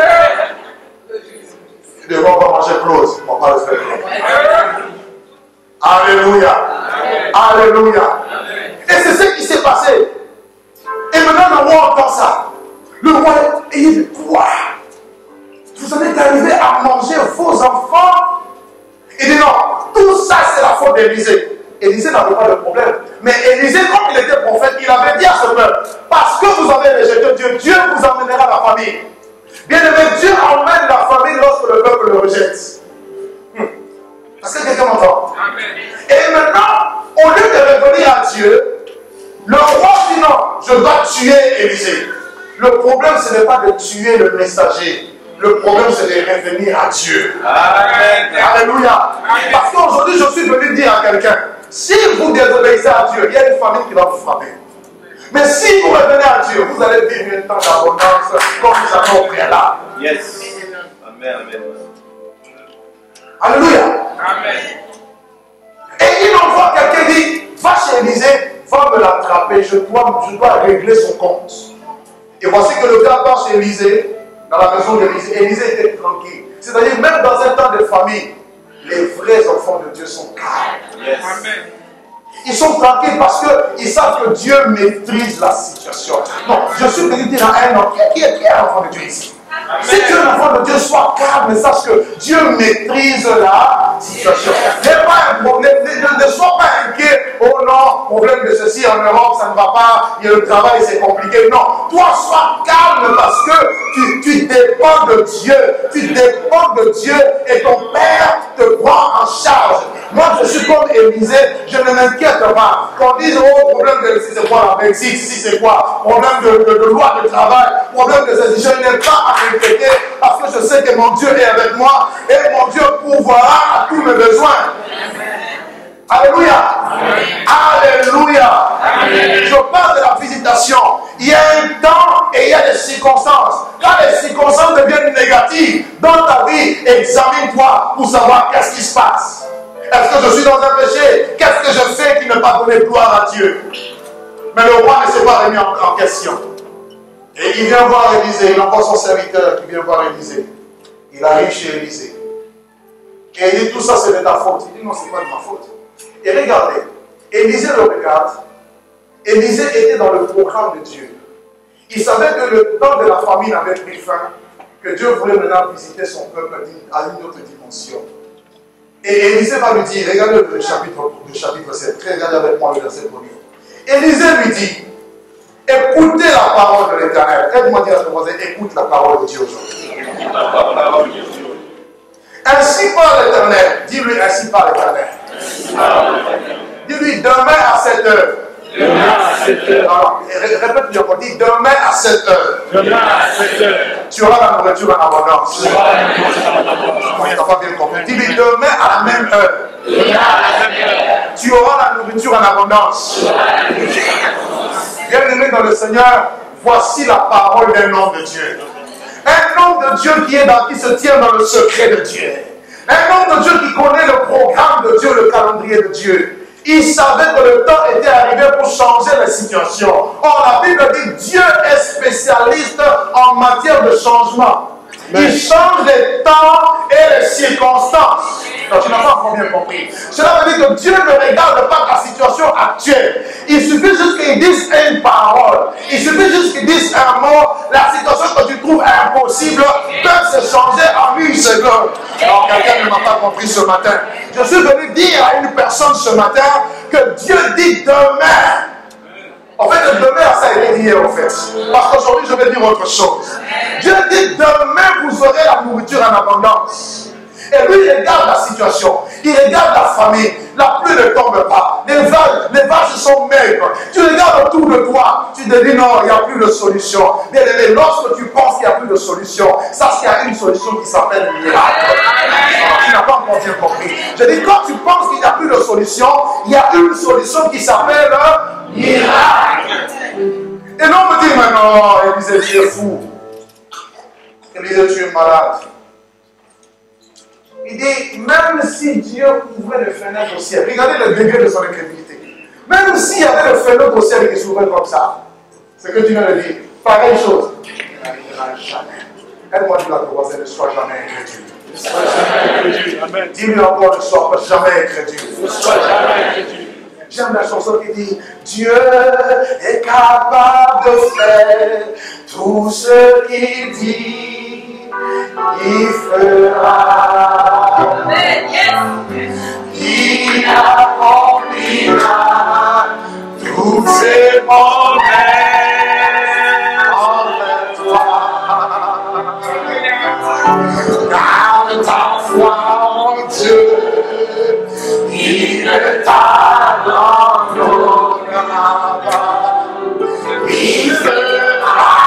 Demain on va manger close, on va pas le faire. Alléluia. Alléluia. Et c'est ce qui s'est passé. Et maintenant le roi entend ça. Le roi, et il dit, quoi? Vous en êtes arrivé à manger vos enfants? Il dit non, tout ça c'est la faute d'Élisée. Élisée n'avait pas de problème. Mais Élisée, comme il était prophète, il avait dit à ce peuple, parce que vous avez rejeté Dieu, Dieu vous emmènera la famille. Bien aimé, Dieu emmène la famille lorsque le peuple le rejette. Hmm. Est-ce que quelqu'un m'entend? Et maintenant, au lieu de revenir à Dieu, le roi dit non, je dois tuer Élisée. Le problème, ce n'est pas de tuer le messager. Le problème, c'est de revenir à Dieu. Amen. Alléluia. Amen. Parce qu'aujourd'hui, je suis venu dire à quelqu'un, si vous désobéissez à Dieu, il y a une famille qui va vous frapper. Mais si vous revenez à Dieu, vous allez vivre un temps d'abondance comme nous avons au préalable. Yes. Amen. Amen. Alléluia. Amen. Et il envoie quelqu'un dit, va chez Élisée, va me l'attraper, je dois, je dois régler son compte. Et voici que le gars part chez Élisée, dans la maison d'Élisée. Élisée était tranquille. C'est-à-dire, même dans un temps de famille, les vrais enfants de Dieu sont calmes. Yes. Amen. Ils sont tranquilles parce qu'ils savent que Dieu maîtrise la situation. Non, je suis venu dire à un homme, qui est, qui est l'enfant de Dieu ici? Amen. Si tu es l'enfant de Dieu, sois calme et sache que Dieu maîtrise la situation. N'aie pas un problème, ne, ne sois pas inquiet. Oh non, problème de ceci en Europe, ça ne va pas, il y a le travail, c'est compliqué. Non, toi sois calme parce que tu, tu dépends de Dieu. Tu dépends de Dieu et ton Père te prend en charge. Moi, je suis comme Élisée, je ne m'inquiète pas. Quand on dit, oh, problème de si c'est quoi la Belgique, si c'est quoi, problème de, de, de loi de travail, problème de ceci, je n'ai pas à m'inquiéter parce que je sais que mon Dieu est avec moi et mon Dieu pourvoira à tous mes besoins. Alléluia. Amen. Alléluia. Amen. Je parle de la visitation. Il y a un temps et il y a des circonstances. Quand les circonstances deviennent négatives dans ta vie, examine-toi pour savoir qu'est-ce qui se passe. Est-ce que je suis dans un péché? Qu'est-ce que je fais qui ne pas donner gloire à Dieu? Mais le roi ne s'est pas remis en, en question. Et il vient voir Élisée, il envoie son serviteur qui vient voir Élisée. Il arrive chez Élisée. Et il dit, tout ça c'est de ta faute. Il dit, non, c'est pas de ma faute. Et regardez, Élisée le regarde. Élisée était dans le programme de Dieu. Il savait que le temps de la famine avait pris fin, que Dieu voulait maintenant visiter son peuple à une autre dimension. Et Élisée va lui dire, regardez le chapitre, le chapitre sept, regardez avec moi le verset premier. Élisée lui dit, écoutez la parole de l'Éternel. Aide-moi à dire à ce voisin, écoute la parole de Dieu aujourd'hui. Ainsi parle l'Éternel. Dis-lui ainsi parle l'Éternel. Dis-lui demain à cette heure. Demain à cette heure. Alors, répète-lui encore, dis demain à cette heure. Demain à cette heure. Tu auras la nourriture en abondance. Tu n'as pas bien compris. Dis-lui demain à la même heure. Demain à la même heure. Tu auras la nourriture en abondance. Bien-aimé dans le Seigneur, voici la parole d'un homme de Dieu. Un homme de Dieu qui, est dans, qui se tient dans le secret de Dieu. Un homme de Dieu qui connaît le programme de Dieu, le calendrier de Dieu. Il savait que le temps était arrivé pour changer la situation. Or, la Bible dit Dieu est spécialiste en matière de changement. Il change les temps et les circonstances. Non, tu n'as pas encore bien compris. Cela veut dire que Dieu ne regarde pas ta situation actuelle. Il suffit juste qu'il dise une parole. Il suffit juste qu'il dise un mot. La situation que tu trouves impossible peut se changer en une seconde. Alors, quelqu'un ne m'a pas compris ce matin. Je suis venu dire à une personne ce matin que Dieu dit demain. En fait, demain, ça a été hier, en fait. Parce qu'aujourd'hui, je vais dire autre chose. Dieu dit, demain, vous aurez la nourriture en abondance. Et lui, il regarde la situation. Il regarde la famille. La pluie ne tombe pas. Les vaches, les vaches sont maigres. Tu regardes autour de toi. Tu te dis, non, il n'y a plus de solution. Mais lorsque tu penses qu'il n'y a plus de solution, sache qu'il y a une solution qui s'appelle miracle. Tu n'as pas encore bien compris. Je dis, quand tu penses qu'il n'y a plus de solution, il y a une solution qui s'appelle miracle. Et l'on me dit maintenant, Élisée, tu es fou. Élisée, tu es malade. Il dit, même si Dieu ouvrait les fenêtres au ciel, regardez le degré de son incrédulité. Même s'il y avait le fenêtre au ciel qui s'ouvrait comme ça, c'est que tu viens de dire, pareille chose, il n'arrivera jamais. Aide-moi de la voisine, ne sois jamais incrédule. Ne sois jamais incrédule. Amen. Dis-lui encore, ne sois jamais incrédule. Ne sois jamais incrédule. J'aime la chanson qui dit, Dieu est capable de faire tout ce qu'il dit. Il fera, il accomplira tous ses promesses envers toi. Garde ta foi en Dieu, il ne t'abandonnera pas. Il fera.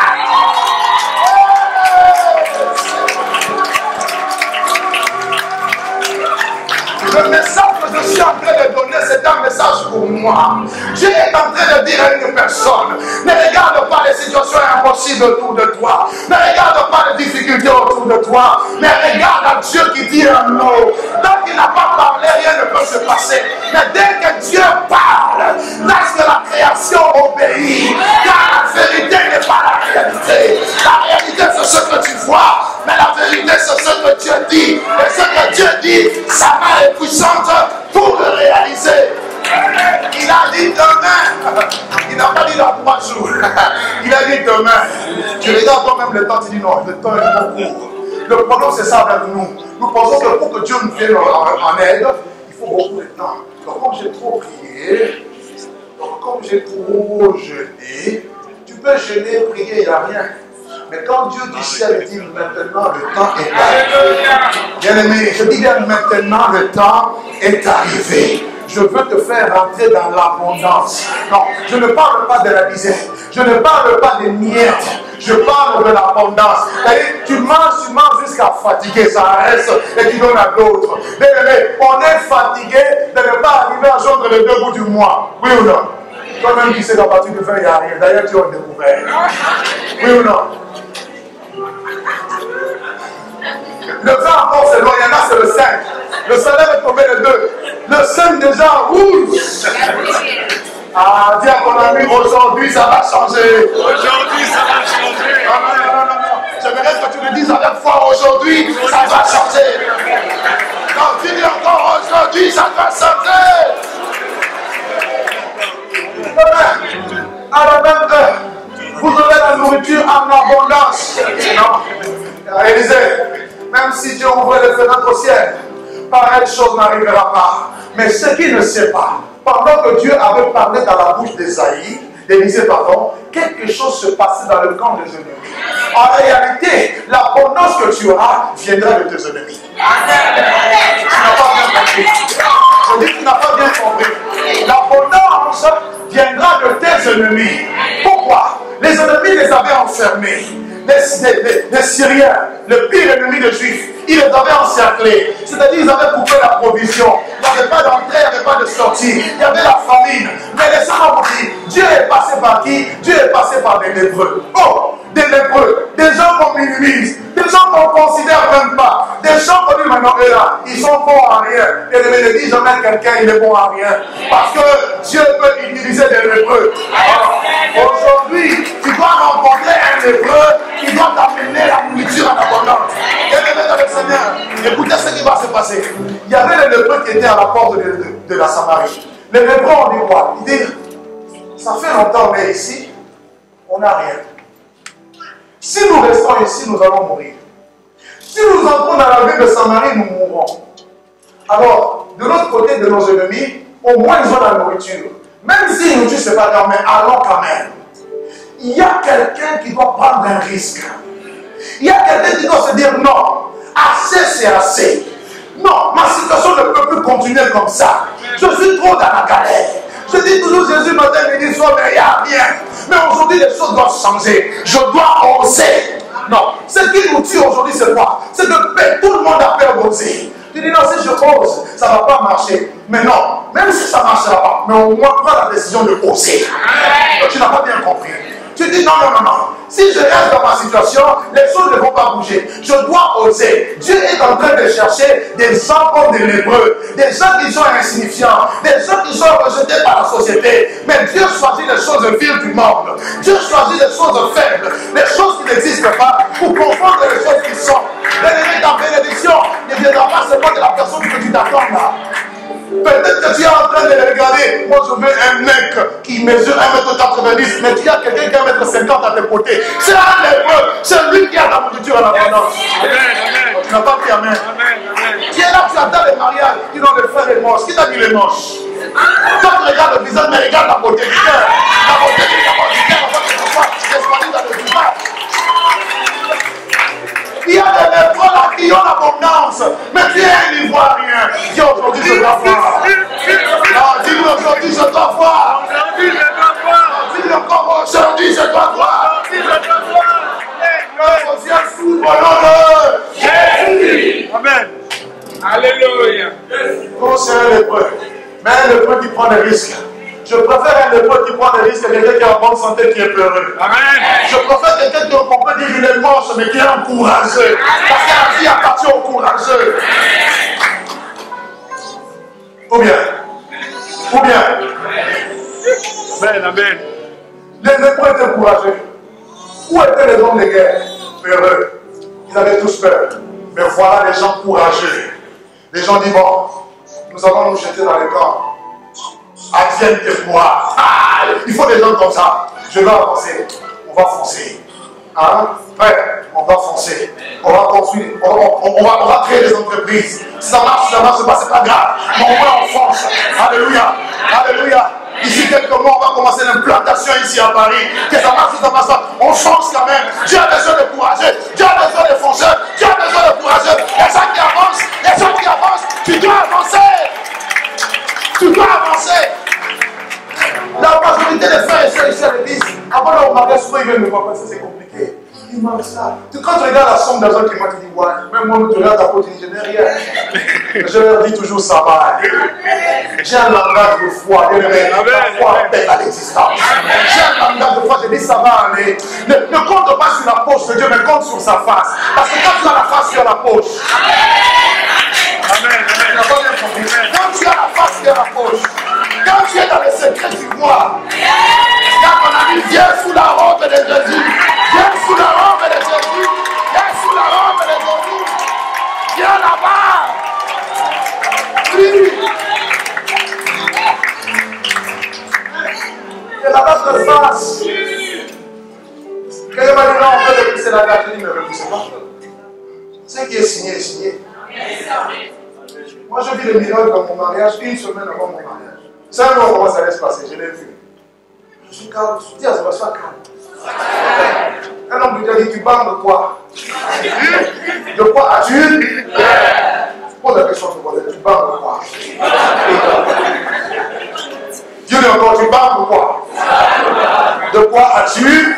Le message que je suis en train de donner, c'est un message pour moi. Dieu est en train de dire à une personne, ne regarde pas les situations impossibles autour de toi. Ne regarde pas les difficultés autour de toi. Mais regarde à Dieu qui dit un mot. Tant qu'il n'a pas parlé, rien ne peut se passer. Mais dès que Dieu parle, lorsque la création obéit, car la vérité n'est pas la réalité. La réalité, c'est ce que tu vois. Mais la vérité, c'est ce que Dieu dit. Et ce que Dieu dit, sa main est puissante pour le réaliser. Il a dit demain. Il n'a pas dit dans trois jours. Il a dit demain. Tu regardes toi-même le temps, tu dis non, le temps est trop court. Le problème, c'est ça avec nous. Nous pensons que pour que Dieu nous vienne en aide, il faut beaucoup de temps. Donc, comme j'ai trop prié, donc comme j'ai trop jeûné, tu peux jeûner, prier, il n'y a rien. Mais quand Dieu dit ciel, il dit maintenant le temps est arrivé. Bien-aimé, je dis bien maintenant le temps est arrivé. Je veux te faire rentrer dans l'abondance. Non, je ne parle pas de la misère. Je ne parle pas des miettes. Je parle de l'abondance. Tu manges, tu manges jusqu'à fatiguer, ça reste et tu donnes à d'autres. Bien-aimé, on est fatigué de ne pas arriver à joindre les deux bouts du mois. Oui ou non? Toi-même qui sais qu'à partir du vingt, il n'y a rien. D'ailleurs, tu as découvert. Oui ou non? Le vingt encore c'est loin, il y en a c'est le cinq. Le salaire est tombé le deux. Le cinq déjà rouge. Ah, dis à ton ami, aujourd'hui ça va changer. Aujourd'hui ça va changer. Non, non, non, non, non. J'aimerais que tu le dises avec foi, aujourd'hui ça va changer. Non, tu dis encore aujourd'hui ça va changer. Demain, à la même heure, vous aurez la nourriture en abondance. Non, Élisée, même si Dieu ouvre les fenêtres au ciel, pareille chose n'arrivera pas. Mais ce qu'il ne sait pas, pendant que Dieu avait parlé dans la bouche d'Ésaïe, d'Élisée, pardon, quelque chose se passait dans le camp des ennemis. En réalité, l'abondance que tu auras viendra de tes ennemis. Tu n'as pas bien compris. Je dis que tu n'as pas bien compris. L'abondance viendra de tes ennemis. Pourquoi? Les ennemis les avaient enfermés. Les, les, les, les Syriens, le pire ennemi des Juifs, ils les avaient encerclés. C'est-à-dire qu'ils avaient coupé la provision. Il n'y avait pas d'entrée, il n'y avait pas de sortie. Il y avait la famine. Mais laissez-moi vous dire, Dieu est passé par qui? Dieu est passé par des lépreux. Oh, des lépreux, des gens qu'on minimise, des gens qu'on ne considère même pas, des gens qu'on dit maintenant, eux là, ils sont bons à rien. Et ne dis jamais quelqu'un, il est bon à rien. Parce que Dieu peut utiliser des lépreux. Aujourd'hui, tu dois rencontrer un lépreux qui doit t'amener la nourriture en abondance. Et le dans le Seigneur, écoutez ce qui va se passer. Il y avait les lépreux qui étaient à la porte de, de, de la Samarie. Les lépreux ont dit quoi? Ils disent, ça fait longtemps, mais ici, on n'a rien. Si nous restons ici, nous allons mourir. Si nous entrons dans la ville de Samarie, nous mourrons. Alors, de l'autre côté de nos ennemis, au moins ils ont la nourriture. Même s'ils nous tuent, ce n'est pas grave, mais allons quand même. Il y a quelqu'un qui doit prendre un risque. Il y a quelqu'un qui doit se dire non, assez c'est assez. Non, ma situation ne peut plus continuer comme ça. Je suis trop dans la galère. Je dis toujours Jésus matin, midi, soir, mais il n'y a rien. Mais aujourd'hui, les choses doivent changer. Je dois oser. Non, ce qui nous tue aujourd'hui, c'est quoi? C'est que tout le monde a peur d'oser. Tu dis non, si je ose, ça ne va pas marcher. Mais non, même si ça ne marchera pas, mais au moins prends la décision de oser. Tu n'as pas bien compris. Tu dis non, non, non, non. Si je reste dans ma situation, les choses ne vont pas bouger. Je dois oser. Dieu est en train de chercher des gens comme des lépreux, des gens qui sont insignifiants, des gens qui sont rejetés par la société. Mais Dieu choisit les choses viles du monde. Dieu choisit les choses faibles, les choses qui n'existent pas, pour confondre les choses qui sont. L'ennemi, ta bénédiction ne viendra pas seulement de la personne que tu t'attends là. Peut-être que tu es en train de les regarder. Moi, je veux un mec qui mesure un mètre quatre-vingt-dix, mais tu as quelqu'un qui a un mètre cinquante à tes côtés. C'est un lépreux. C'est lui qui a la nourriture en abondance. Amen, amen. Tu n'as pas dit amen. Amen, amen. Tu es là, tu attends les mariages. Tu dis non, le frère est moche. Qui t'a dit il est moche? Quand tu regardes le visage, mais regarde la beauté du cœur. La beauté du cœur, du cœur, du cœur, c'est choisi dans le visage. Il y a des lépreux là qui ont l'abondance, mais tu es un ivoirien. Dis aujourd'hui je dois voir. Non, dis-lui aujourd'hui je dois voir. Aujourd'hui je dois voir. Dis-lui encore aujourd'hui je dois voir. Aujourd'hui je dois voir. Aux yeux sous mon nom de Jésus. Amen. Alléluia. Comment c'est un lépreux? Mais un lépreux qui prend des risques. Je préfère un lépreux qui prend des risques que quelqu'un qui est en bonne santé qui est peureux. Amen. Je préfère quelqu'un qui on peut dire qu'il est moche mais qui est encourageux. Parce que la vie appartient aux courageux. Ou bien. Ou bien. Amen, amen. Les lépreux étaient courageux. Où étaient les hommes de guerre? Peureux. Ils avaient tous peur. Mais voilà des gens courageux. Les gens disent bon, nous allons nous jeter dans les camps. Advienne tes pouvoirs. Ah, il faut des gens comme ça. Je vais avancer. On va foncer. Hein? Prêt? On va foncer. On va construire. On, on, on, va, on va créer des entreprises. Si ça marche, si ça marche pas, c'est pas grave. Mais au moins on fonce. Alléluia. Alléluia. Ici quelques mois, on va commencer l'implantation ici à Paris. Que ça marche, si ça marche pas, on fonce quand même. Dieu a besoin de courageux. Dieu a besoin de fonceurs. Dieu a besoin de courageux. Les gens qui avancent, les gens qui avancent, tu dois avancer. Tu dois avancer. La majorité des frères et sœurs ici à l'église, avant leur mariage, souvent ils viennent me voir parce que c'est compliqué. Ils mangent ça. Quand tu regardes la somme d'argent qu'ils m'ont dit, ouais, même moi, tu regardes ta peau, tu dis, je n'ai rien. Je leur dis toujours, ça va aller. J'ai un langage de foi, et la foi appelle à l'existence. J'ai un langage de foi, je dis, ça va aller. Ne, ne compte pas sur la poche de Dieu, mais compte sur sa face. Parce que quand tu as la face, tu as la poche. Amen. Tu n'as pas bien compris. Quand tu as la face, tu as la poche. Quand tu es dans les secrets du roi, quand on a dit viens sous la robe de Jésus, viens sous la robe de Jésus, viens sous la robe de Jésus, viens là-bas. Oui. Et la date de face. Quand il m'a dit non, on peut repousser la date, je dis ne repoussez pas. Ce qui est signé est signé. Moi je vis le miracle dans mon mariage une semaine avant mon mariage. Vous savez comment ça allait se passer, je l'ai vu. Je suis calme, je suis dit, ça va se faire calme. Un homme lui a dit, tu parles de quoi? De quoi as-tu? Pose la question, tu parles de quoi? Dieu dit encore, tu parles de quoi? De quoi as-tu?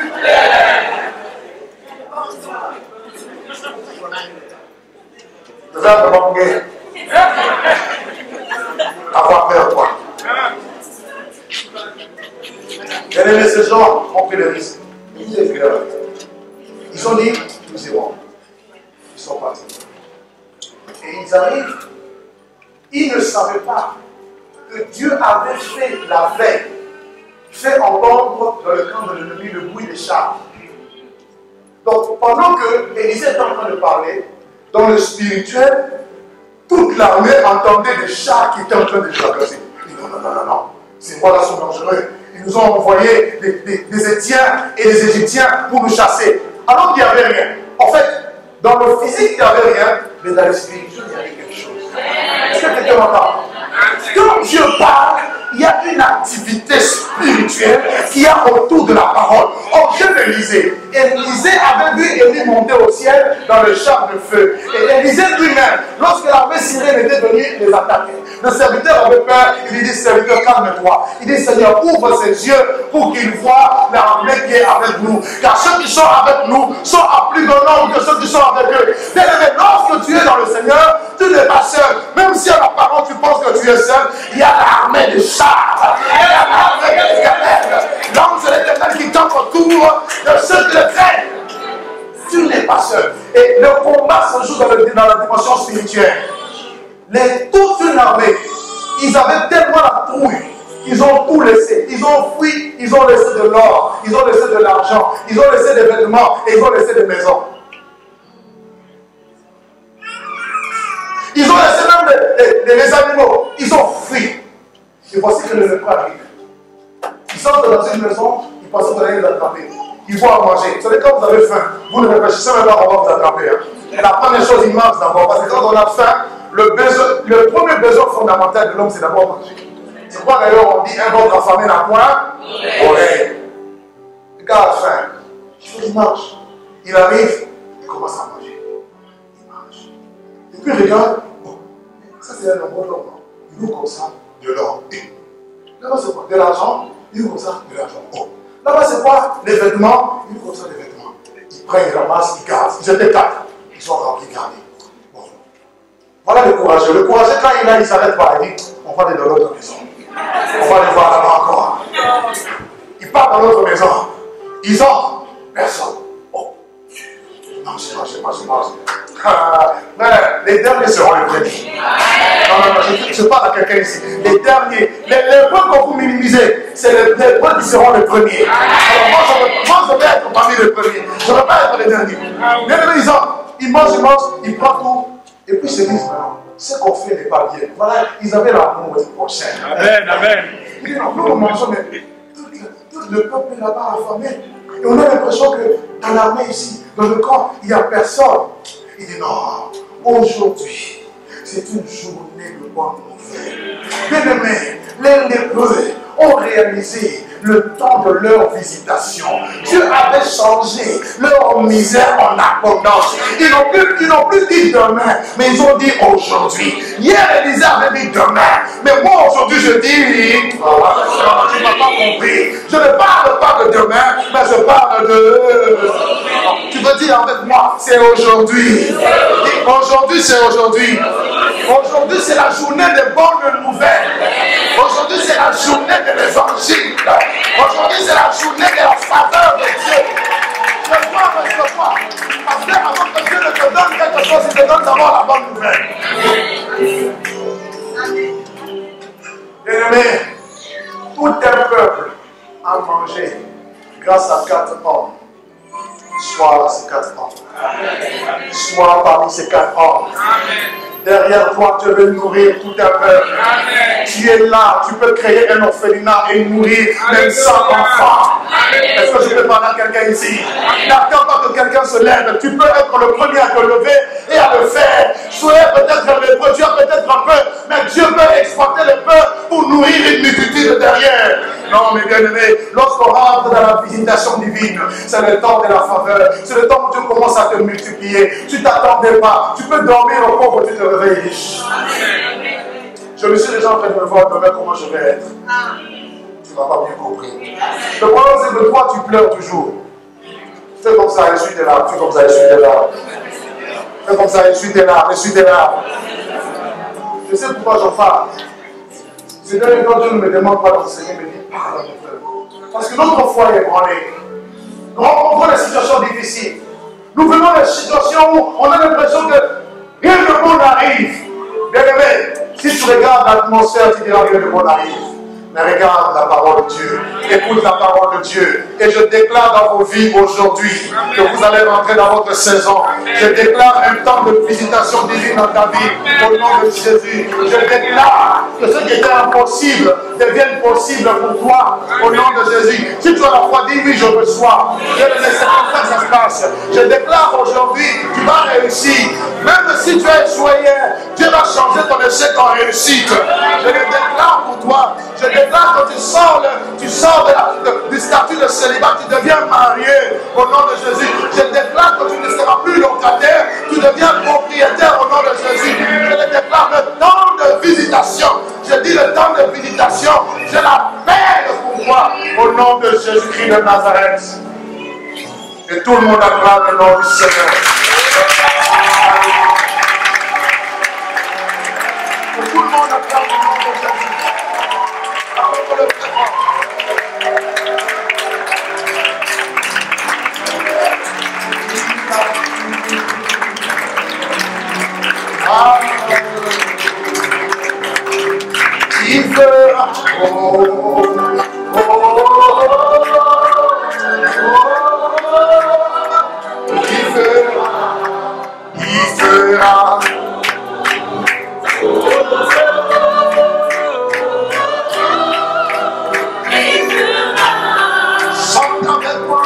Je vais avoir peur. Avoir peur, quoi. Et les ces gens ont pris le risque. Ils étaient clairs. Ils ont dit, nous irons. Ils sont partis. Et ils arrivent. Ils ne savaient pas que Dieu avait fait la veille, fait entendre dans le camp de l'ennemi le bruit des chars. Donc, pendant que Élisée était en train de parler, dans le spirituel, toute l'armée entendait des chars qui étaient en train de jaillir. Il dit non, non, non, non, non, ces rois-là sont dangereux. Ils nous ont envoyé des, des, des Éthiopiens et des Égyptiens pour nous chasser. Alors qu'il n'y avait rien. En fait, dans le physique, il n'y avait rien, mais dans le spirituel, il y avait quelque chose. Est-ce que quelqu'un m'entend? Quand Dieu parle, il y a une activité spirituelle qu'il y a autour de la parole. Oh, je le lisais. Élisée avait vu Élie monter au ciel dans le char de feu. Et Élisée lui-même, lorsque l'armée syrienne était venue les attaquer, le serviteur avait peur. Il lui dit, serviteur, calme-toi. Il dit, Seigneur, ouvre ses yeux pour qu'il voie l'armée qui est avec nous. Car ceux qui sont avec nous sont à plus grand nombre que ceux qui sont avec eux. Bien-aimé, lorsque tu es dans le Seigneur, tu n'es pas seul. Même si en apparence tu penses que tu es seul, il y a l'armée des chars. Il y a l'armée des éternels. L'ange de l'éternel qui tombe autour de ceux qui le craignent. Tu n'es pas seul. Et le combat se joue dans, le, dans la dimension spirituelle. Les, toute une armée, ils avaient tellement la trouille, ils ont tout laissé. Ils ont fui, ils ont laissé de l'or, ils ont laissé de l'argent, ils ont laissé des vêtements et ils ont laissé des maisons. Ils ont laissé même les, les, les animaux, ils ont fui. Et voici que le lépreux arrive. Ils sortent dans une maison, ils pensent que vous allez les attraper. Ils vont à manger. Vous savez, quand vous avez faim, vous ne réfléchissez même pas comment vous attraper. Hein. La première chose, ils mangent d'abord. Parce que quand on a faim, le, besoin, le premier besoin fondamental de l'homme, c'est d'abord manger. C'est pourquoi d'ailleurs on dit un ventre affamé n'a point oreille. Le gars a faim. Il mange. Il arrive, il commence à manger. Il mange. Et puis il regarde, bon, ça c'est un nombre d'or. Il ouvre comme ça de l'or. Là-bas c'est quoi? De l'argent. Il ouvre comme ça de l'argent. Oh. Là-bas c'est quoi? Les vêtements. Il ouvre comme ça des vêtements. Il prend, il ramasse, il garde. Ils étaient quatre. Ils sont remplis, gardés. Bon. Voilà le courageux. Le courageux, quand il a, il ne s'arrête pas. Il dit, on va aller dans l'autre maison. On va les voir là-bas encore. Ils partent dans l'autre maison. Ils ont personne. Oh, non, c'est pas, c'est pas, c'est pas. Ah, mais les derniers seront les premiers. Non, non, non, je, je parle à quelqu'un ici. Les derniers, les, les points que vous minimisez, c'est les, les points qui seront les premiers. Alors moi, je veux, moi, je veux être parmi les premiers. Je ne veux pas être les derniers. Bien aimé, ils, ils mangent, ils mangent, ils prennent tout. Et puis ils se disent, non, ce qu'on fait n'est pas bien. Voilà, ils avaient l'amour du prochain. Amen, amen. Ils disent, non, nous mangeons, mais tout, tout le peuple là-bas affamé. Et on a l'impression que dans l'armée ici, dans le camp, il n'y a personne. Il dit, non, aujourd'hui, c'est une journée de bonne nouvelle. Bien aimés, les lépreux ont réalisé le temps de leur visitation. Dieu avait changé leur misère en abondance. Ils n'ont plus, ils n'ont plus dit demain, mais ils ont dit aujourd'hui. Hier, Élisée avait dit demain, mais moi aujourd'hui je dis, voilà, tu ne m'as pas compris. Je ne parle pas de demain, mais je parle de... Tu veux dire avec moi, c'est aujourd'hui. Aujourd'hui, c'est aujourd'hui. Aujourd'hui, c'est la journée des bonnes nouvelles. Aujourd'hui, c'est la journée de l'évangile. Aujourd'hui, c'est la journée de la faveur de Dieu. Je crois avec ce foi. Parce que avant que Dieu ne te donne quelque chose, il te donne d'abord la bonne nouvelle. Bien-aimé, tout un peuple a mangé grâce à quatre hommes. Sois ces quatre hommes. Sois parmi ces quatre hommes. Derrière toi, tu veux nourrir tout un peuple. Tu es là, tu peux créer un orphelinat et nourrir même cent enfants. Est-ce que je peux parler à quelqu'un ici? N'attends pas que quelqu'un se lève. Tu peux être le premier à te lever et à le faire. Soyez peut-être lépreux, tu as peut-être un peu, mais Dieu peut exploiter le peu pour nourrir une multitude derrière. Non, mes bien-aimés, lorsqu'on rentre dans la visitation divine, c'est le temps de la faveur. C'est le temps où Dieu commence à te multiplier. Tu ne t'attendais pas. Tu peux dormir au pauvre, tu te réveilles riche. Je me suis déjà en train de me voir demain comment je vais être. Tu ne m'as pas bien compris. Le problème, c'est que toi, tu pleures toujours. Fais comme ça, essuie tes larmes. Fais comme ça, essuie tes larmes. Fais comme ça, essuie tes larmes. Essuie tes larmes. Je sais pourquoi j'en parle. C'est quand Dieu ne me demande pas d'enseigner, mais il parle à mon peuple. Parce que notre foi est ébranlée. Nous rencontrons des situations difficiles. Nous venons des situations où on a l'impression que rien de bon arrive. Bien aimé, si tu regardes l'atmosphère, tu diras rien de bon arrive. Mais regarde la parole de Dieu. Écoute la parole de Dieu. Et je déclare dans vos vies aujourd'hui que vous allez rentrer dans votre saison. Je déclare un temps de visitation divine dans ta vie au nom de Jésus. Je déclare que ce qui était impossible devienne possible pour toi au nom de Jésus. Si tu as la foi, dis oui, je reçois. Je ne sais pas comment ça se passe. Je déclare aujourd'hui, tu vas réussir. Même si tu as échoué hier, Dieu va changer ton échec en réussite. Je le déclare pour toi. Je déclare que tu sors, le, tu sors de la, de, du statut de célibat, tu deviens marié au nom de Jésus. Je déclare que tu ne seras plus locataire, tu deviens propriétaire au nom de Jésus. Je le déclare le temps de visitation. Je dis le temps de visitation, je l'appelle pour toi au nom de Jésus-Christ de Nazareth. Et tout le monde acclame le nom du Seigneur. Et tout le monde acclame le nom de Jésus. Acclame-le très fort. Il fera, oh, oh, oh, oh, il fera, il fera, il fera, chante avec moi.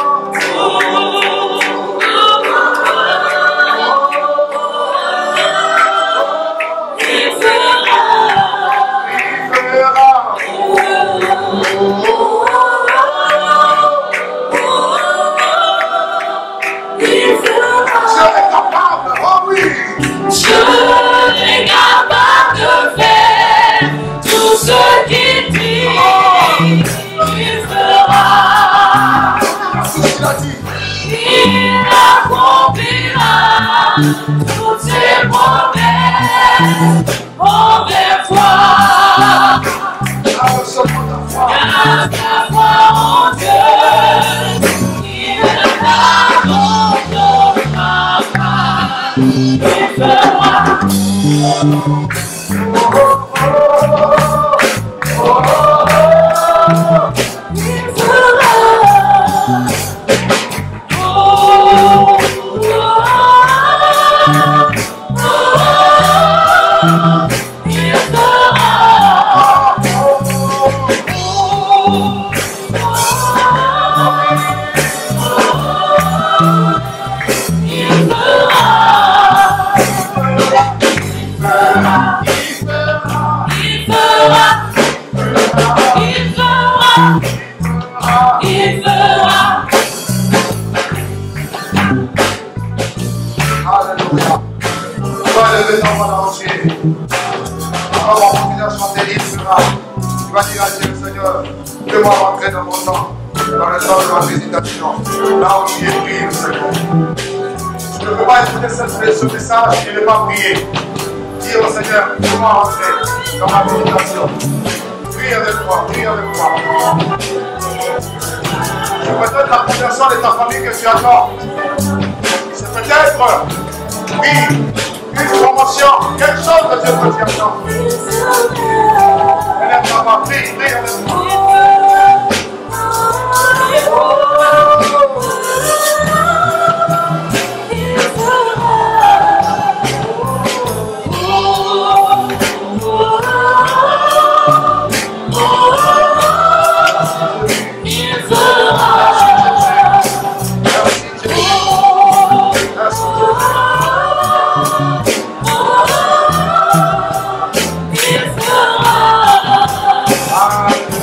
Je est capable de faire tout ce qu'il dit. Il fera. Il accomplira toutes ses promesses. Envers toi. Garde ta foi en Dieu. Il n'abandonnera pas. Il fera. Il fera. Oh, il fera. Il fera. Alléluia. Tu vas lever ton monde entier. On va continuer à chanter, il fera. Tu vas dire à Dieu, Seigneur, fais-moi rentrer dans mon temps, dans le temps de ma visitation. Là où tu es pris, Seigneur. Je ne peux pas écouter ce message et ne pas prier. Dire au Seigneur, fais-moi rentrer dans ma visitation. Prie avec moi, prie avec moi. C'est peut-être la conversion de ta famille que tu attends. C'est peut-être, oui, une promotion, quelque chose que Dieu peut t'y attendre. Élève ta main, prie, prie avec moi.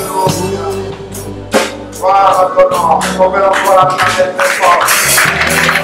On veut encore la planète très fort.